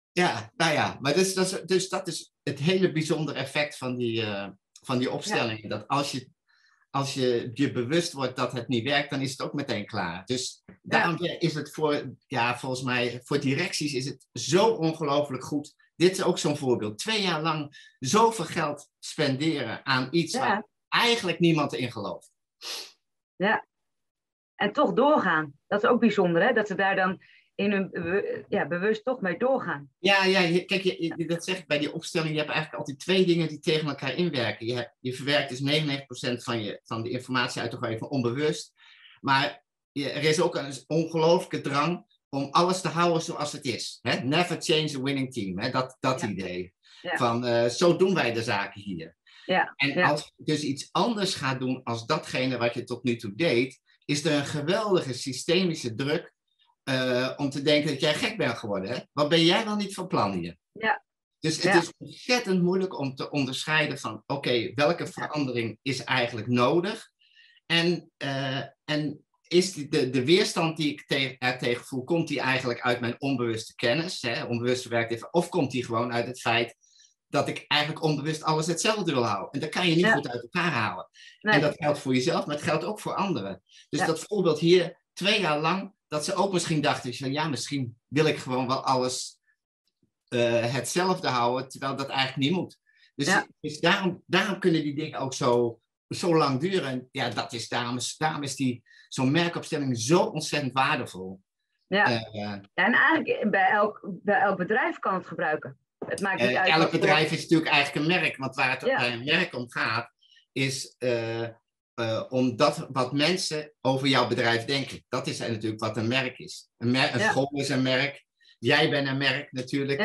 Ja, nou ja, maar dus dat is het hele bijzondere effect van die opstellingen. Dat als je je bewust wordt dat het niet werkt, dan is het ook meteen klaar. Dus daarom is het volgens mij, voor directies is het zo ongelooflijk goed. Dit is ook zo'n voorbeeld. 2 jaar lang zoveel geld spenderen aan iets waar eigenlijk niemand in gelooft. Ja, en toch doorgaan. Dat is ook bijzonder, hè? Dat ze daar dan in hun bewust toch mee doorgaan. Ja, kijk, dat zeg ik bij die opstelling. Je hebt eigenlijk altijd 2 dingen die tegen elkaar inwerken. Je verwerkt dus 99% van de informatie uit de omgeving onbewust. Maar er is ook een ongelooflijke drang om alles te houden zoals het is. Hè? Never change a winning team. Hè? Dat idee. Ja. Van zo doen wij de zaken hier. Ja. En als je dus iets anders gaat doen als datgene wat je tot nu toe deed, is er een geweldige systemische druk om te denken dat jij gek bent geworden. Hè? Wat ben jij wel niet van plan hier? Ja. Dus het is ontzettend moeilijk om te onderscheiden van oké, welke verandering is eigenlijk nodig? En is de weerstand die ik er tegen voel, komt die eigenlijk uit mijn onbewuste kennis? Hè? Onbewust werkt even. Of komt die gewoon uit het feit dat ik eigenlijk onbewust alles hetzelfde wil houden? En dat kan je niet goed uit elkaar halen. Nee. En dat geldt voor jezelf, maar het geldt ook voor anderen. Dus dat voorbeeld hier, 2 jaar lang, dat ze ook misschien dachten van ja, misschien wil ik gewoon wel alles hetzelfde houden, terwijl dat eigenlijk niet moet. Dus daarom kunnen die dingen ook zo lang duren. En ja, daarom is zo'n merkopstelling zo ontzettend waardevol. Ja, en eigenlijk bij elk bedrijf kan het gebruiken. Het maakt niet uit. Elk bedrijf is natuurlijk eigenlijk een merk, want waar het bij een merk om gaat, is omdat wat mensen over jouw bedrijf denken. Dat is natuurlijk wat een merk is. Een school is een merk. Jij bent een merk natuurlijk.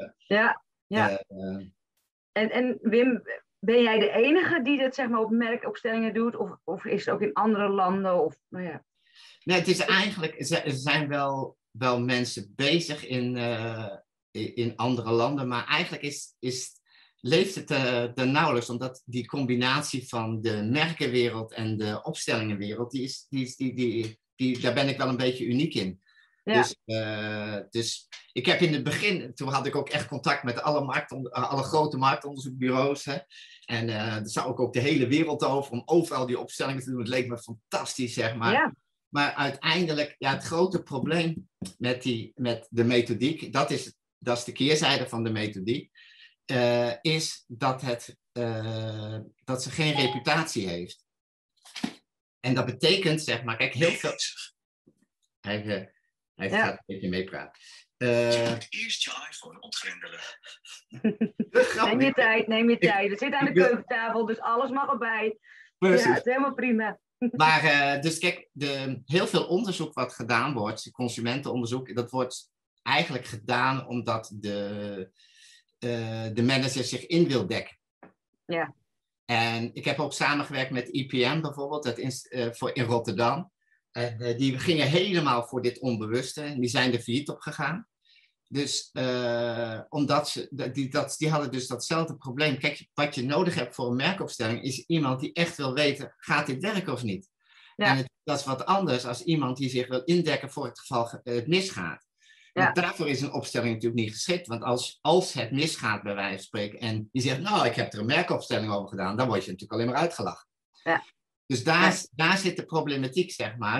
En Wim, ben jij de enige die dat zeg maar op merkopstellingen doet? Of is het ook in andere landen? Of, Nee, het is eigenlijk, er zijn wel mensen bezig in andere landen, maar eigenlijk leeft het er nauwelijks, omdat die combinatie van de merkenwereld en de opstellingenwereld, daar ben ik wel een beetje uniek in. Ja. Dus ik heb in het begin, toen had ik ook echt contact met alle grote marktonderzoekbureaus. Hè? En daar zou ik ook de hele wereld over, om overal die opstellingen te doen. Het leek me fantastisch, zeg maar. Ja. Maar uiteindelijk, het grote probleem met de methodiek, dat is de keerzijde van de methodiek, is dat ze geen reputatie heeft. En dat betekent, zeg maar, kijk, heel veel... Hij gaat een beetje meepraten. Je moet eerst je iPhone ontgrendelen. Neem je tijd. We zitten aan de keukentafel, dus alles mag erbij. Precies. Ja, het is helemaal prima. Maar dus kijk, heel veel onderzoek wat gedaan wordt, consumentenonderzoek, dat wordt eigenlijk gedaan omdat de manager zich in wil dekken. Ja. En ik heb ook samengewerkt met IPM bijvoorbeeld, in Rotterdam. Die gingen helemaal voor dit onbewuste. En die zijn er failliet op gegaan. Dus omdat die hadden dus datzelfde probleem. Kijk, wat je nodig hebt voor een merkopstelling is iemand die echt wil weten, gaat dit werken of niet? Ja. En dat is wat anders als iemand die zich wil indekken voor het geval het misgaat. Ja. Want daarvoor is een opstelling natuurlijk niet geschikt. Want als het misgaat bij wijze van spreken en je zegt, nou, ik heb er een merkopstelling over gedaan, dan word je natuurlijk alleen maar uitgelachen. Ja. Dus daar zit de problematiek, zeg maar,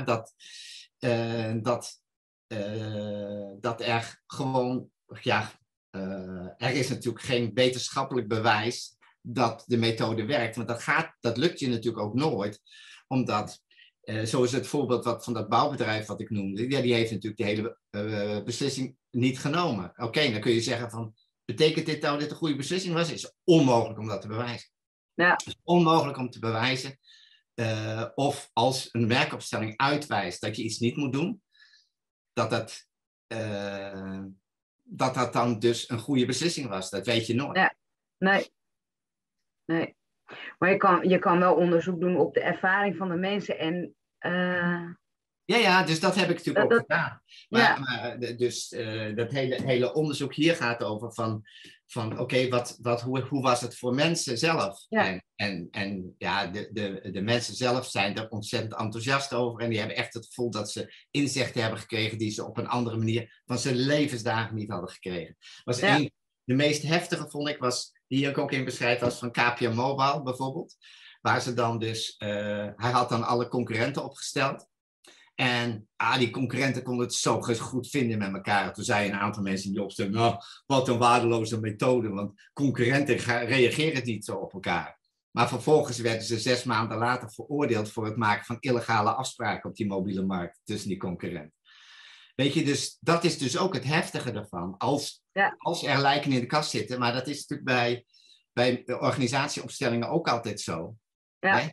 dat er gewoon, er is natuurlijk geen wetenschappelijk bewijs dat de methode werkt. Want dat lukt je natuurlijk ook nooit, omdat, zo is het voorbeeld van dat bouwbedrijf wat ik noemde, die heeft natuurlijk de hele beslissing niet genomen. Oké, dan kun je zeggen van, betekent dit nou dat dit een goede beslissing was? Het is onmogelijk om dat te bewijzen. Ja. Het is onmogelijk om te bewijzen. Of als een merkopstelling uitwijst dat je iets niet moet doen, dat dan dus een goede beslissing was. Dat weet je nooit. Ja. Nee. Maar je kan wel onderzoek doen op de ervaring van de mensen. En Ja, dus dat heb ik natuurlijk ook gedaan. Maar, ja. dus dat hele onderzoek hier gaat over van oké, hoe was het voor mensen zelf? Ja. En ja, de mensen zelf zijn er ontzettend enthousiast over. En die hebben echt het gevoel dat ze inzichten hebben gekregen die ze op een andere manier van zijn levensdagen niet hadden gekregen. De meest heftige vond ik was, die ik ook in beschrijf, was van KPN Mobile bijvoorbeeld. Waar ze dan dus, hij had dan alle concurrenten opgesteld. En die concurrenten konden het zo goed vinden met elkaar. Toen zeiden een aantal mensen die opstelden, nou, wat een waardeloze methode, want concurrenten reageren niet zo op elkaar. Maar vervolgens werden ze 6 maanden later veroordeeld voor het maken van illegale afspraken op die mobiele markt tussen die concurrenten. Weet je, dus dat is dus ook het heftige ervan. Als er lijken in de kast zitten, maar dat is natuurlijk bij organisatieopstellingen ook altijd zo. Ja.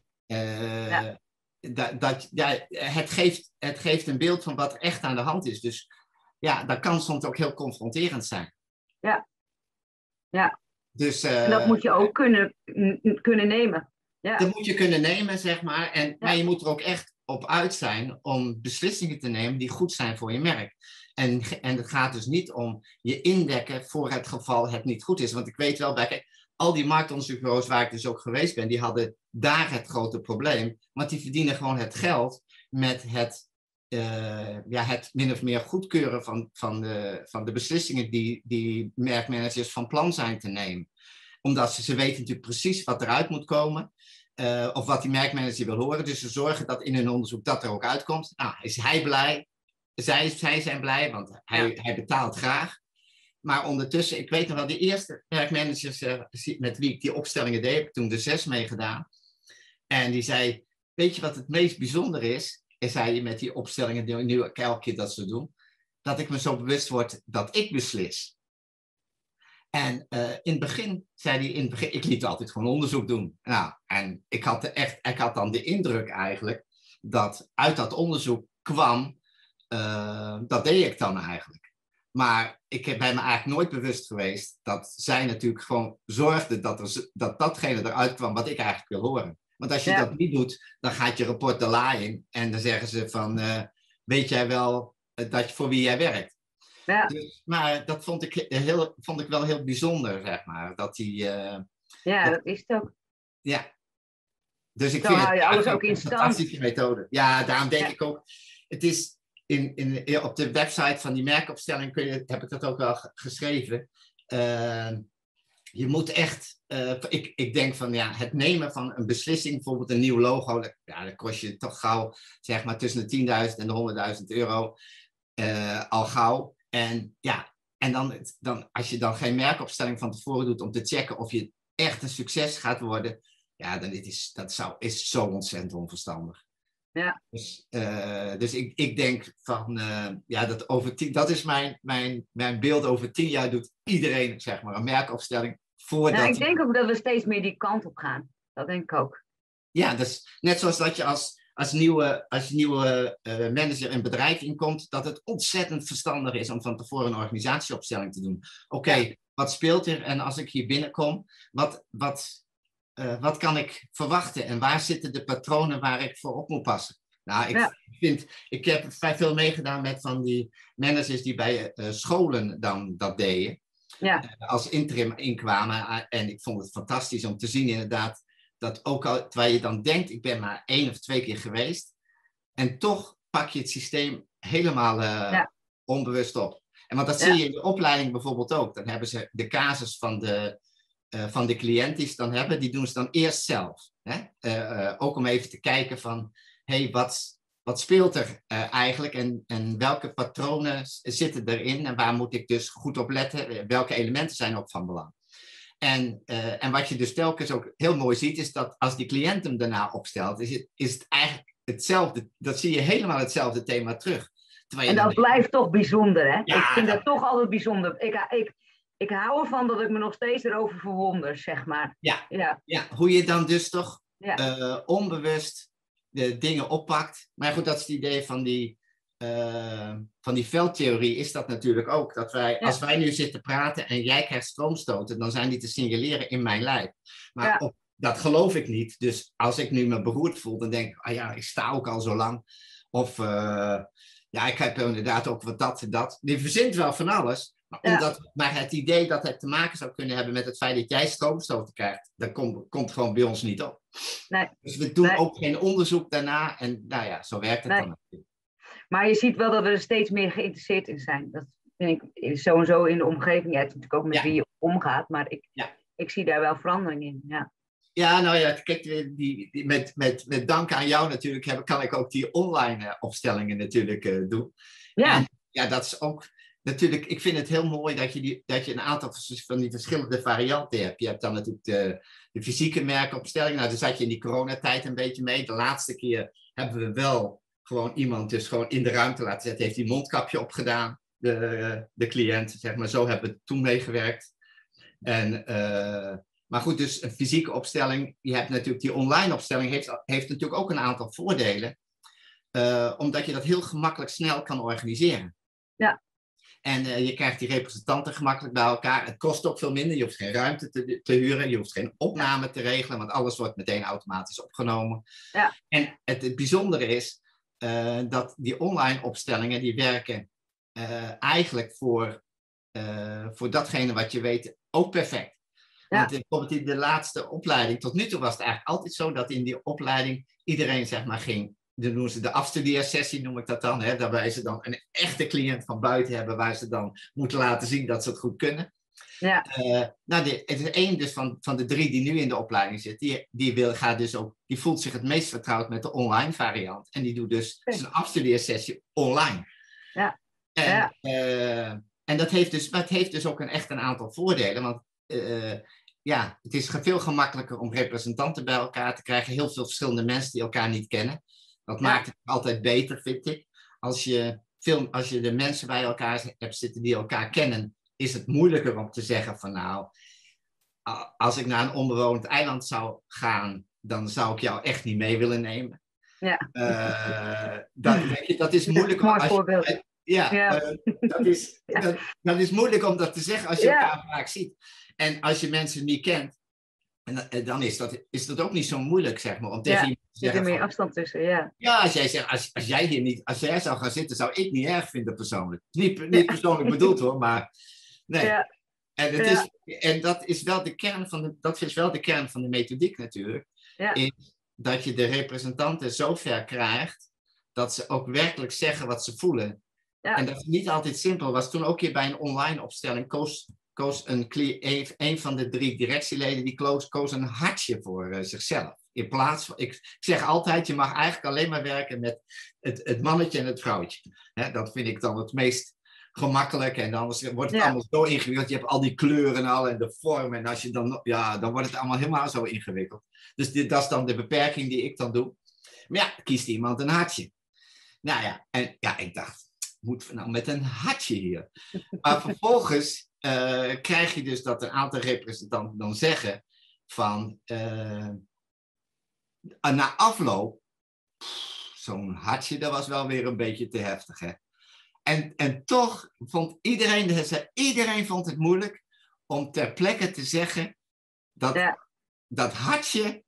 Het geeft een beeld van wat er echt aan de hand is. Dus ja, dat kan soms ook heel confronterend zijn. Ja. Dus, en dat moet je ook kunnen nemen. Ja. Dat moet je kunnen nemen, zeg maar. Maar je moet er ook echt op uit zijn om beslissingen te nemen die goed zijn voor je merk. En het gaat dus niet om je indekken voor het geval het niet goed is. Want ik weet wel, al die marktonderzoekbureaus waar ik dus ook geweest ben, die hadden daar het grote probleem. Want die verdienen gewoon het geld met het min of meer goedkeuren van de beslissingen die merkmanagers van plan zijn te nemen. Omdat ze weten natuurlijk precies wat eruit moet komen. Of wat die merkmanager wil horen. Dus ze zorgen dat in hun onderzoek dat er ook uitkomt. Nou, is hij blij? Zij zijn blij, want hij betaalt graag. Maar ondertussen, ik weet nog wel, de eerste merkmanagers met wie ik die opstellingen deed, heb ik toen de 6 mee gedaan. En die zei, weet je wat het meest bijzonder is? En zei je met die opstellingen, nu elke keer dat ze doen, dat ik me zo bewust word dat ik beslis. En in het begin zei hij, ik liet altijd gewoon onderzoek doen. Nou, en ik had dan de indruk eigenlijk, dat uit dat onderzoek kwam, dat deed ik dan eigenlijk. Maar ik ben me eigenlijk nooit bewust geweest dat zij natuurlijk gewoon zorgde dat datgene eruit kwam wat ik eigenlijk wil horen. Want als je dat niet doet, dan gaat je rapport de la in en dan zeggen ze van, weet jij wel voor wie jij werkt? Ja. Dus, maar dat vond ik wel heel bijzonder, zeg maar. Dat dat is het ook. Ja. Dus ik Zo vind hou je alles ook in een stand. fantastische methode. Ja, daarom denk ik ook, het is op de website van die merkopstelling heb ik dat ook wel geschreven. Je moet echt, ik denk van het nemen van een beslissing, bijvoorbeeld een nieuw logo, dat kost je toch gauw, zeg maar, tussen de 10.000 en de 100.000 euro al gauw. En dan als je dan geen merkopstelling van tevoren doet om te checken of je echt een succes gaat worden, dan is zo ontzettend onverstandig. Ja. Dus ik denk van, dat is mijn beeld, over 10 jaar doet iedereen, zeg maar, een merkopstelling. Ik denk ook dat we steeds meer die kant op gaan. Dat denk ik ook. Ja, dus net zoals dat je als nieuwe manager een bedrijf inkomt, dat het ontzettend verstandig is om van tevoren een organisatieopstelling te doen. Oké, wat speelt er? En als ik hier binnenkom, wat kan ik verwachten? En waar zitten de patronen waar ik voor op moet passen? Nou, ik heb vrij veel meegedaan met van die managers die bij scholen dan dat deden. Ja. Als interim inkwamen. En ik vond het fantastisch om te zien inderdaad, dat ook al, terwijl je dan denkt, ik ben maar 1 of 2 keer geweest. En toch pak je het systeem helemaal onbewust op. En want dat zie je in de opleiding bijvoorbeeld ook. Dan hebben ze de casus van de cliënt die ze dan hebben, die doen ze dan eerst zelf. Hè? Ook om even te kijken van, wat speelt er eigenlijk en welke patronen zitten erin en waar moet ik dus goed op letten? Welke elementen zijn ook van belang? En wat je dus telkens ook heel mooi ziet, is dat als die cliënt hem daarna opstelt, is het eigenlijk hetzelfde. Dat zie je helemaal hetzelfde thema terug. En dat blijft toch bijzonder, hè? Ja, ik vind dat toch altijd bijzonder. Ik hou ervan dat ik me nog steeds erover verwonder, zeg maar. Ja, hoe je dan dus toch onbewust de dingen oppakt. Maar goed, dat is het idee van die veldtheorie is dat natuurlijk ook. Dat als wij nu zitten praten en jij krijgt stroomstoten, dan zijn die te signaleren in mijn lijf. Maar dat geloof ik niet. Dus als ik nu me beroerd voel, dan denk ik, ik sta ook al zo lang. Of ja, ik heb inderdaad ook wat dat en dat. Die verzint wel van alles. Maar het idee dat het te maken zou kunnen hebben met het feit dat jij stroomstoten krijgt, dat komt gewoon bij ons niet op. Nee. Dus we doen ook geen onderzoek daarna. En nou ja, zo werkt het dan natuurlijk. Maar je ziet wel dat we er steeds meer geïnteresseerd in zijn. Dat vind ik sowieso in de omgeving. Ja, het is natuurlijk ook met wie je omgaat. Maar ik zie daar wel verandering in. Ja. Ja, nou ja, kijk, met dank aan jou natuurlijk kan ik ook die online opstellingen natuurlijk doen. Ja. En ja, dat is ook natuurlijk, ik vind het heel mooi dat je een aantal van die verschillende varianten hebt. Je hebt dan natuurlijk de fysieke merkopstelling. Nou, daar zat je in die coronatijd een beetje mee. De laatste keer hebben we wel gewoon iemand dus gewoon in de ruimte laten zetten. Heeft die mondkapje opgedaan, de cliënt, zeg maar. Zo hebben we toen meegewerkt. Maar goed, dus een fysieke opstelling. Je hebt natuurlijk die online opstelling heeft natuurlijk ook een aantal voordelen. Omdat je dat heel gemakkelijk snel kan organiseren. Ja. En je krijgt die representanten gemakkelijk bij elkaar. Het kost ook veel minder. Je hoeft geen ruimte te huren. Je hoeft geen opname te regelen. Want alles wordt meteen automatisch opgenomen. Ja. En het bijzondere is dat die online opstellingen die werken eigenlijk voor datgene wat je weet ook perfect. Ja. Want bijvoorbeeld in de laatste opleiding, tot nu toe was het eigenlijk altijd zo dat in die opleiding iedereen zeg maar ging, dan noemen ze de afstudeersessie, noem ik dat dan, hè, waarbij ze dan een echte cliënt van buiten hebben, waar ze dan moeten laten zien dat ze het goed kunnen. Ja. Nou, het is één dus van de 3 die nu in de opleiding zit, die voelt zich het meest vertrouwd met de online variant. En die doet dus zijn afstudeersessie online. Ja. En dat heeft dus ook echt een aantal voordelen, want het is veel gemakkelijker om representanten bij elkaar te krijgen. Heel veel verschillende mensen die elkaar niet kennen. Dat maakt het altijd beter, vind ik. Als je de mensen bij elkaar hebt zitten die elkaar kennen, is het moeilijker om te zeggen van nou, als ik naar een onbewoond eiland zou gaan, dan zou ik jou echt niet mee willen nemen. Ja. Dat is moeilijk. Mooi voorbeeld. Dat is moeilijk om dat te zeggen als je elkaar vaak ziet. En als je mensen niet kent, dan is dat ook niet zo moeilijk, zeg maar. Om tegen iemand te zeggen er meer afstand tussen, ja. Ja, als jij zegt, als jij zou gaan zitten, zou ik niet erg vinden persoonlijk. Niet persoonlijk bedoeld hoor, maar nee. Ja. En dat is wel de kern van de methodiek natuurlijk. Ja. Is dat je de representanten zo ver krijgt dat ze ook werkelijk zeggen wat ze voelen. Ja. En dat is niet altijd simpel. Was toen ook hier bij een online opstelling koos een van de 3 directieleden, die koos een hartje voor zichzelf. In plaats van, ik zeg altijd, je mag eigenlijk alleen maar werken met het mannetje en het vrouwtje. Dat vind ik dan het meest gemakkelijk. En anders wordt het allemaal zo ingewikkeld. Je hebt al die kleuren al en de vorm. En als je dan wordt het allemaal helemaal zo ingewikkeld. Dus dat is dan de beperking die ik dan doe. Maar ja, kiest iemand een hartje. Nou ja, en ja, ik dacht, moeten we nou met een hartje hier? Maar vervolgens krijg je dus dat een aantal representanten dan zeggen van na afloop, zo'n hartje, dat was wel weer een beetje te heftig, hè? En toch vond iedereen vond het moeilijk om ter plekke te zeggen dat hartje,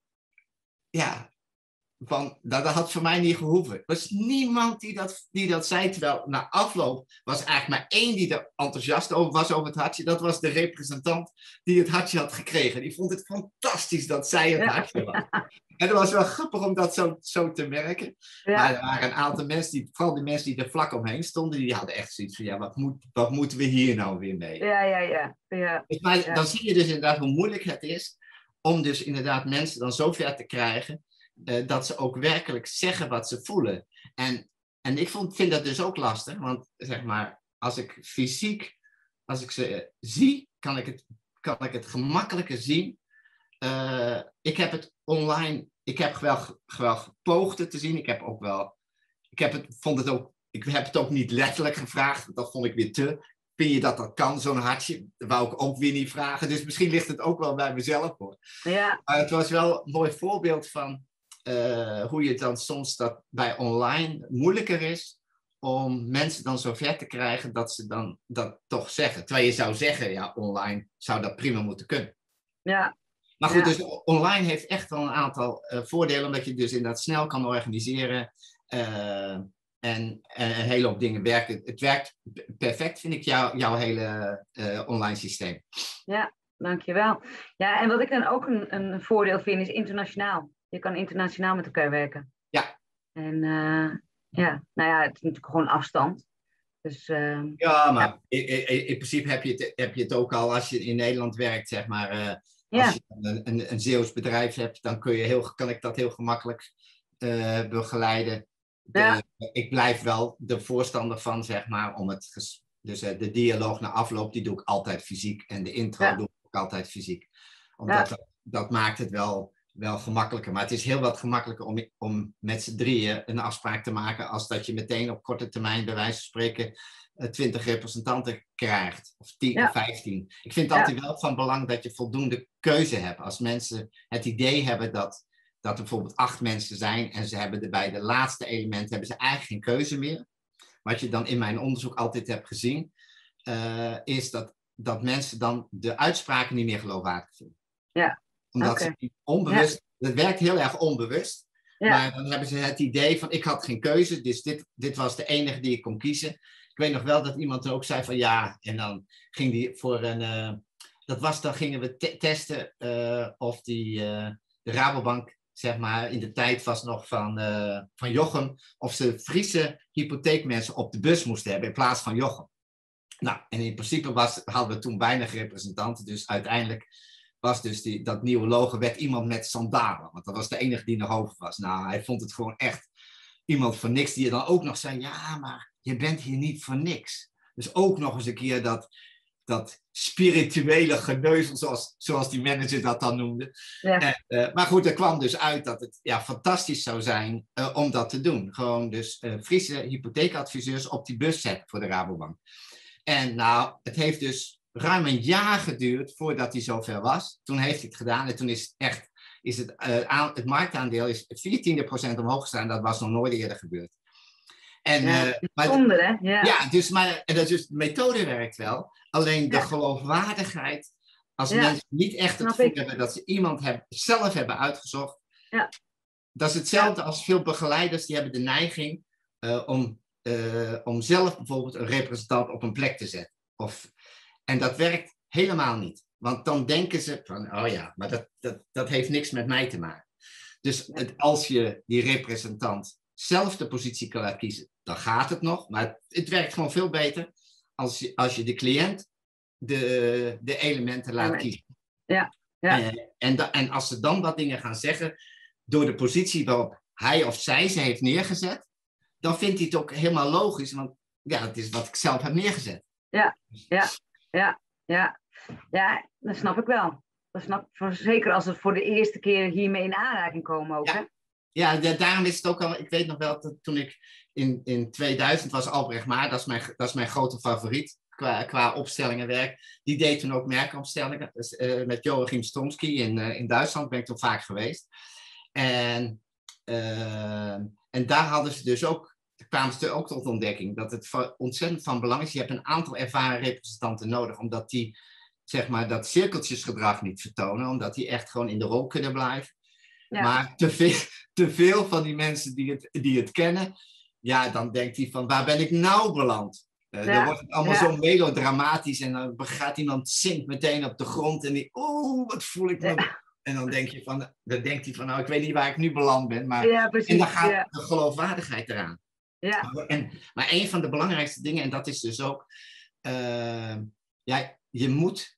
dat had voor mij niet gehoeven. Er was niemand die dat zei, terwijl na afloop was eigenlijk maar 1 die er enthousiast over was over het hartje. Dat was de representant die het hartje had gekregen. Die vond het fantastisch dat zij het hartje was. En het was wel grappig om dat zo te merken. Ja. Maar er waren een aantal mensen, vooral de mensen die er vlak omheen stonden, die hadden echt zoiets van, wat moeten we hier nou weer mee? Ja. Dan zie je dus inderdaad hoe moeilijk het is om dus inderdaad mensen dan zo ver te krijgen dat ze ook werkelijk zeggen wat ze voelen. En ik vind dat dus ook lastig, want zeg maar, als ik ze zie, kan ik het gemakkelijker zien. Ik heb het online, ik heb wel gepoogd het te zien. Ik heb het ook niet letterlijk gevraagd, dat vond ik weer te. Vind je dat kan, zo'n hartje? Dat wou ik ook weer niet vragen. Dus misschien ligt het ook wel bij mezelf hoor. Ja. Maar het was wel een mooi voorbeeld van hoe je dan soms dat bij online moeilijker is om mensen dan zo ver te krijgen dat ze dan dat toch zeggen. Terwijl je zou zeggen, online zou dat prima moeten kunnen. Ja. Maar goed, dus online heeft echt wel een aantal voordelen, omdat je dus inderdaad snel kan organiseren. een hele hoop dingen werken. Het werkt perfect, vind ik, jouw hele online systeem. Ja, dankjewel. Ja, en wat ik dan ook een voordeel vind, is internationaal. Je kan internationaal met elkaar werken. Ja. En ja, nou ja, het is natuurlijk gewoon afstand. Dus, ja, maar in principe heb je het ook al als je in Nederland werkt, zeg maar. Als je een Zeeuws bedrijf hebt, dan kan ik dat heel gemakkelijk begeleiden. Ik blijf wel de voorstander van, zeg maar, dus de dialoog na afloop, die doe ik altijd fysiek. En de intro doe ik ook altijd fysiek. Omdat dat maakt het wel gemakkelijker. Maar het is heel wat gemakkelijker om met z'n drieën een afspraak te maken, als dat je meteen op korte termijn, bij wijze van spreken, 20 representanten krijgt. Of 10 of 15. Ik vind het altijd wel van belang dat je voldoende keuze hebt. Als mensen het idee hebben dat er bijvoorbeeld 8 mensen zijn en ze hebben bij de laatste element hebben ze eigenlijk geen keuze meer. Wat je dan in mijn onderzoek altijd hebt gezien, is dat mensen dan de uitspraken niet meer geloofwaardig vinden. Ja. Omdat ze onbewust, het werkt heel erg onbewust, maar dan hebben ze het idee van ik had geen keuze, dus dit was de enige die ik kon kiezen. Ik weet nog wel dat iemand er ook zei van ja, en dan ging die voor dan gingen we testen of de Rabobank, zeg maar, in de tijd was nog van Jochem, of ze Friese hypotheekmensen op de bus moesten hebben in plaats van Jochem. Nou, en in principe hadden we toen weinig representanten, dus uiteindelijk was dus dat nieuwe logo, werd iemand met sandalen, want dat was de enige die nog over was. Nou, hij vond het gewoon echt iemand voor niks, die dan ook nog zei, ja, maar je bent hier niet voor niks. Dus ook nog eens een keer dat spirituele geneuzel, zoals die manager dat dan noemde. Ja. Maar goed, er kwam dus uit dat het fantastisch zou zijn om dat te doen. Gewoon dus Friese hypotheekadviseurs op die bus zetten voor de Rabobank. En nou, het heeft dus ruim een jaar geduurd voordat hij zover was. Toen heeft hij het gedaan en toen is het marktaandeel is 14% omhoog gestaan. Dat was nog nooit eerder gebeurd. Bijzonder, hè? Ja, de methode werkt wel. Alleen de geloofwaardigheid, als mensen niet echt het gevoel hebben dat ze iemand zelf hebben uitgezocht. Ja. Dat is hetzelfde als veel begeleiders, die hebben de neiging om zelf bijvoorbeeld een representant op een plek te zetten. En dat werkt helemaal niet. Want dan denken ze van, oh ja, maar dat heeft niks met mij te maken. Dus als je die representant zelf de positie kan laten kiezen, dan gaat het nog. Maar het werkt gewoon veel beter als je de cliënt de elementen laat kiezen. Ja. En als ze dan wat dingen gaan zeggen, door de positie waarop hij of zij ze heeft neergezet, dan vindt hij het ook helemaal logisch. Want het is wat ik zelf heb neergezet. Ja, dat snap ik wel. Zeker als het voor de eerste keer hiermee in aanraking komen ook, hè? Ja, daarom is het ook al. Ik weet nog wel dat toen ik in 2000 was Albrecht Maar, dat is mijn grote favoriet qua opstellingenwerk. Die deed toen ook merkopstellingen. Dus, met Joachim Stromsky in Duitsland ben ik toen vaak geweest. En daar hadden ze dus ook, kwamen ze ook tot ontdekking dat het ontzettend van belang is. Je hebt een aantal ervaren representanten nodig, omdat die, zeg maar, dat cirkeltjesgedrag niet vertonen, omdat die echt gewoon in de rol kunnen blijven. Ja. Maar te veel van die mensen die het kennen, dan denkt hij van, waar ben ik nou beland? Dan wordt het allemaal zo melodramatisch en dan gaat iemand zinkt meteen op de grond en die, wat voel ik me? En dan denkt hij van, nou, ik weet niet waar ik nu beland ben, maar en dan gaat de geloofwaardigheid eraan. Ja. Maar een van de belangrijkste dingen, en dat is dus ook, je moet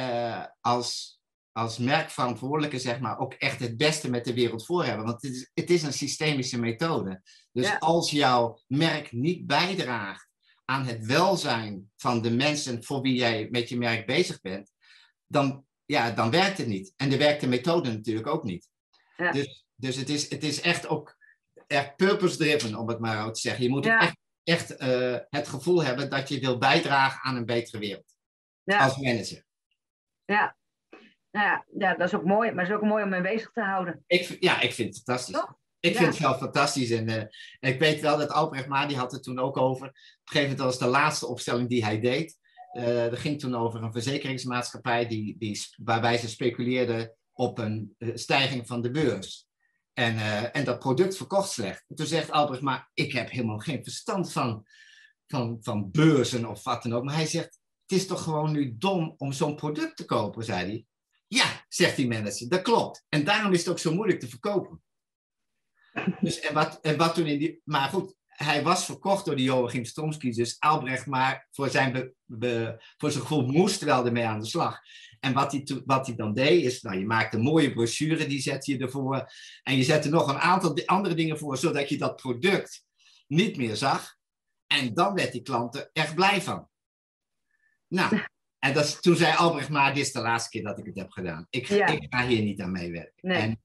als merkverantwoordelijke, zeg maar, ook echt het beste met de wereld voor hebben. Want het is een systemische methode. Dus als jouw merk niet bijdraagt aan het welzijn van de mensen voor wie jij met je merk bezig bent, dan werkt het niet. En dan werkt de methode natuurlijk ook niet. Ja. Dus het is echt ook echt purpose-driven, om het maar zo te zeggen. Je moet echt het gevoel hebben dat je wil bijdragen aan een betere wereld. Ja. Als manager. Ja. Dat is ook mooi. Maar het is ook mooi om mee bezig te houden. Ik vind het fantastisch. Toch? Ik vind het wel fantastisch. En ik weet wel dat Albrecht Maar, die had het toen ook over. Op een gegeven moment was de laatste opstelling die hij deed. Dat ging toen over een verzekeringsmaatschappij waarbij ze speculeerden op een stijging van de beurs. En dat product verkocht slecht. En toen zegt Albrecht, maar ik heb helemaal geen verstand van beurzen of wat dan ook. Maar hij zegt, het is toch gewoon nu dom om zo'n product te kopen, zei hij. Ja, zegt die manager, dat klopt. En daarom is het ook zo moeilijk te verkopen. Dus, wat toen maar goed, hij was verkocht door die Joachim Stromsky, dus Albrecht, maar voor zijn gevoel moest wel ermee aan de slag. En wat hij dan deed, is, nou, je maakt een mooie brochure, die zet je ervoor. En je zet er nog een aantal andere dingen voor, zodat je dat product niet meer zag. En dan werd die klant er echt blij van. Nou, en toen zei Albrecht, maar dit is de laatste keer dat ik het heb gedaan. Ik ga hier niet aan meewerken. Nee. En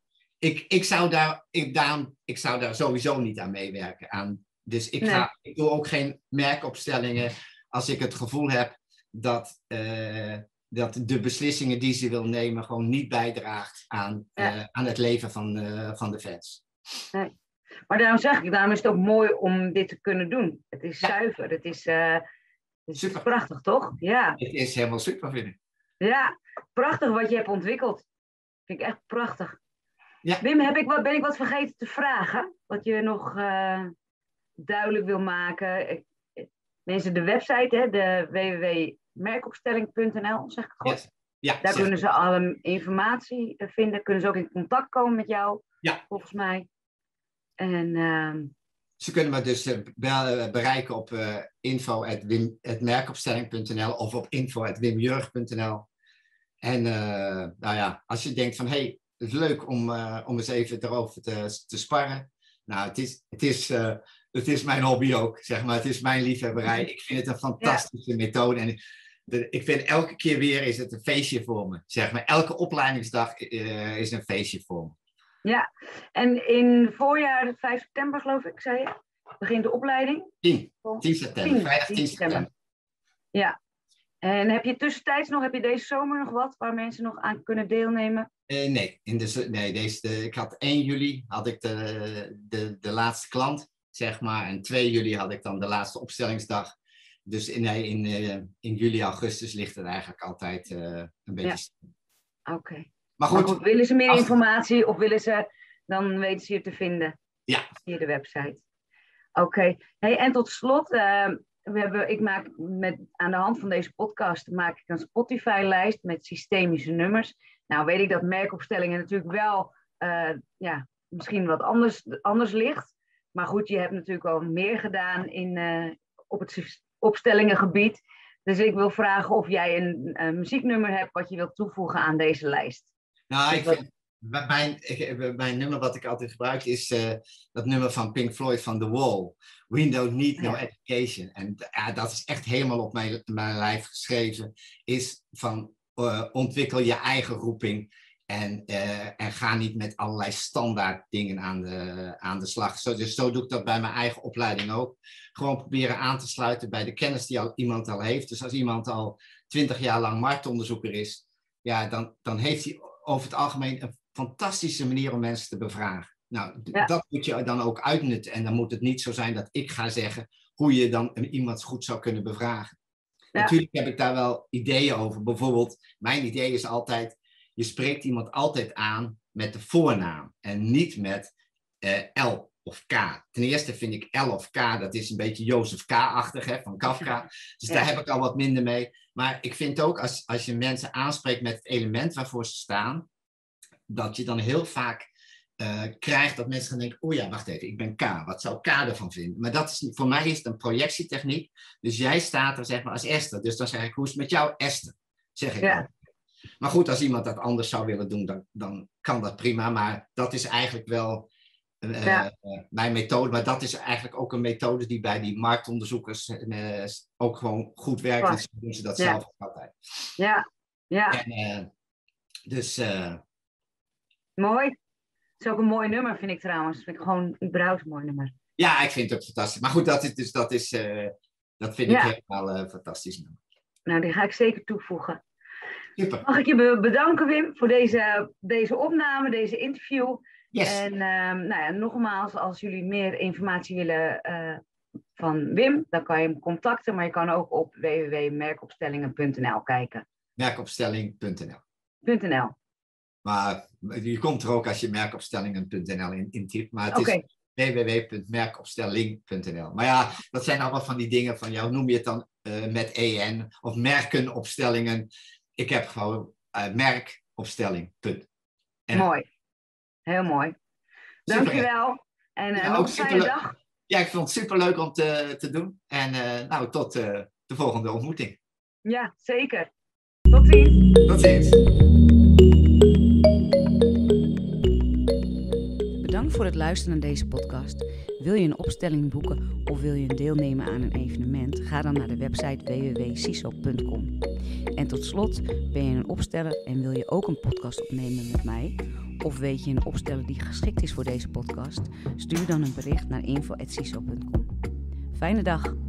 ik zou daar sowieso niet aan meewerken. Dus ik doe ook geen merkopstellingen als ik het gevoel heb dat de beslissingen die ze wil nemen gewoon niet bijdraagt aan het leven van de fans. Nee. Maar daarom is het ook mooi om dit te kunnen doen. Het is zuiver, het is super. Prachtig, toch? Ja. Het is helemaal super, vind ik. Ja, prachtig wat je hebt ontwikkeld. Vind ik echt prachtig. Ja. Wim, ben ik wat vergeten te vragen? Wat je nog duidelijk wil maken? Mensen, de website, hè, de www.merkopstelling.nl, zeg ik het goed? Yes. Ja, daar kunnen ze alle informatie vinden. Kunnen ze ook in contact komen met jou, volgens mij. En ze kunnen me dus bereiken op info@merkopstelling.nl of op info@wimjurg.nl. En nou ja, als je denkt van, hey, het is leuk om eens even erover te sparren. Nou, het is mijn hobby ook, zeg maar. Het is mijn liefhebberij. Ik vind het een fantastische methode. En ik vind elke keer weer is het een feestje voor me, zeg maar. Elke opleidingsdag is een feestje voor me. Ja, en in voorjaar, 5 september geloof ik, zei je, begint de opleiding? 10 september, vrijdag 10 september. Ja, en heb je tussentijds heb je deze zomer nog wat waar mensen nog aan kunnen deelnemen? Nee, ik had 1 juli had ik de laatste klant, zeg maar. En 2 juli had ik dan de laatste opstellingsdag. Dus in juli, augustus ligt het eigenlijk altijd een beetje. Oké. Maar goed, willen ze meer informatie of dan weten ze je te vinden via de website. Oké. Hey, en tot slot, aan de hand van deze podcast maak ik een Spotify-lijst met systemische nummers. Nou weet ik dat merkopstellingen natuurlijk wel misschien wat anders ligt. Maar goed, je hebt natuurlijk al meer gedaan op het opstellingengebied. Dus ik wil vragen of jij een muzieknummer hebt wat je wilt toevoegen aan deze lijst. Nou, mijn nummer wat ik altijd gebruik is dat nummer van Pink Floyd van The Wall. We don't need no education. En dat is echt helemaal op mijn lijf geschreven. Is van ontwikkel je eigen roeping. En ga niet met allerlei standaard dingen aan de slag. Dus zo doe ik dat bij mijn eigen opleiding ook. Gewoon proberen aan te sluiten bij de kennis die iemand al heeft. Dus als iemand al 20 jaar lang marktonderzoeker is, dan heeft hij over het algemeen een fantastische manier om mensen te bevragen. Nou, dat moet je dan ook uitnutten. En dan moet het niet zo zijn dat ik ga zeggen hoe je dan iemand goed zou kunnen bevragen. Ja. Natuurlijk heb ik daar wel ideeën over. Bijvoorbeeld, mijn idee is altijd, je spreekt iemand altijd aan met de voornaam en niet met L of K. Ten eerste vind ik L of K, dat is een beetje Jozef K-achtig van Kafka. Dus daar heb ik al wat minder mee. Maar ik vind ook, als je mensen aanspreekt met het element waarvoor ze staan, dat je dan heel vaak krijgt dat mensen gaan denken, oh ja, wacht even, ik ben K. Wat zou K ervan vinden? Maar voor mij is het een projectietechniek. Dus jij staat er zeg maar als Esther. Dus dan zeg ik, hoe is het met jou, Esther? Zeg ik ook. Maar goed, als iemand dat anders zou willen doen, dan kan dat prima. Maar dat is eigenlijk wel mijn methode. Maar dat is eigenlijk ook een methode die bij die marktonderzoekers ook gewoon goed werkt. Dus doen ze dat zelf ook altijd. Ja. En, mooi. Het is ook een mooi nummer, vind ik trouwens. Dat vind ik gewoon überhaupt een mooi nummer. Ja, ik vind het ook fantastisch. Maar goed, dat vind ik helemaal een fantastisch nummer. Nou, die ga ik zeker toevoegen. Super. Mag ik je bedanken, Wim, voor deze opname, deze interview. Yes. En nogmaals, als jullie meer informatie willen van Wim, dan kan je hem contacten. Maar je kan ook op www.merkopstellingen.nl kijken. Merkopstelling.nl. Maar je komt er ook als je merkopstellingen.nl intypt. Maar het is www.merkopstelling.nl. Maar ja, dat zijn allemaal van die dingen van, hoe noem je het dan met EN of merkenopstellingen. Ik heb gewoon merkopstelling.nl. Mooi. Heel mooi. Dankjewel. En nog een fijne dag. Ja, ik vond het superleuk om te doen. En tot de volgende ontmoeting. Ja, zeker. Tot ziens. Tot ziens. Bedankt voor het luisteren naar deze podcast. Wil je een opstelling boeken of wil je deelnemen aan een evenement? Ga dan naar de website www.ciso.com. En tot slot, ben je een opsteller en wil je ook een podcast opnemen met mij? Of weet je een opsteller die geschikt is voor deze podcast? Stuur dan een bericht naar info@ciso.com. Fijne dag!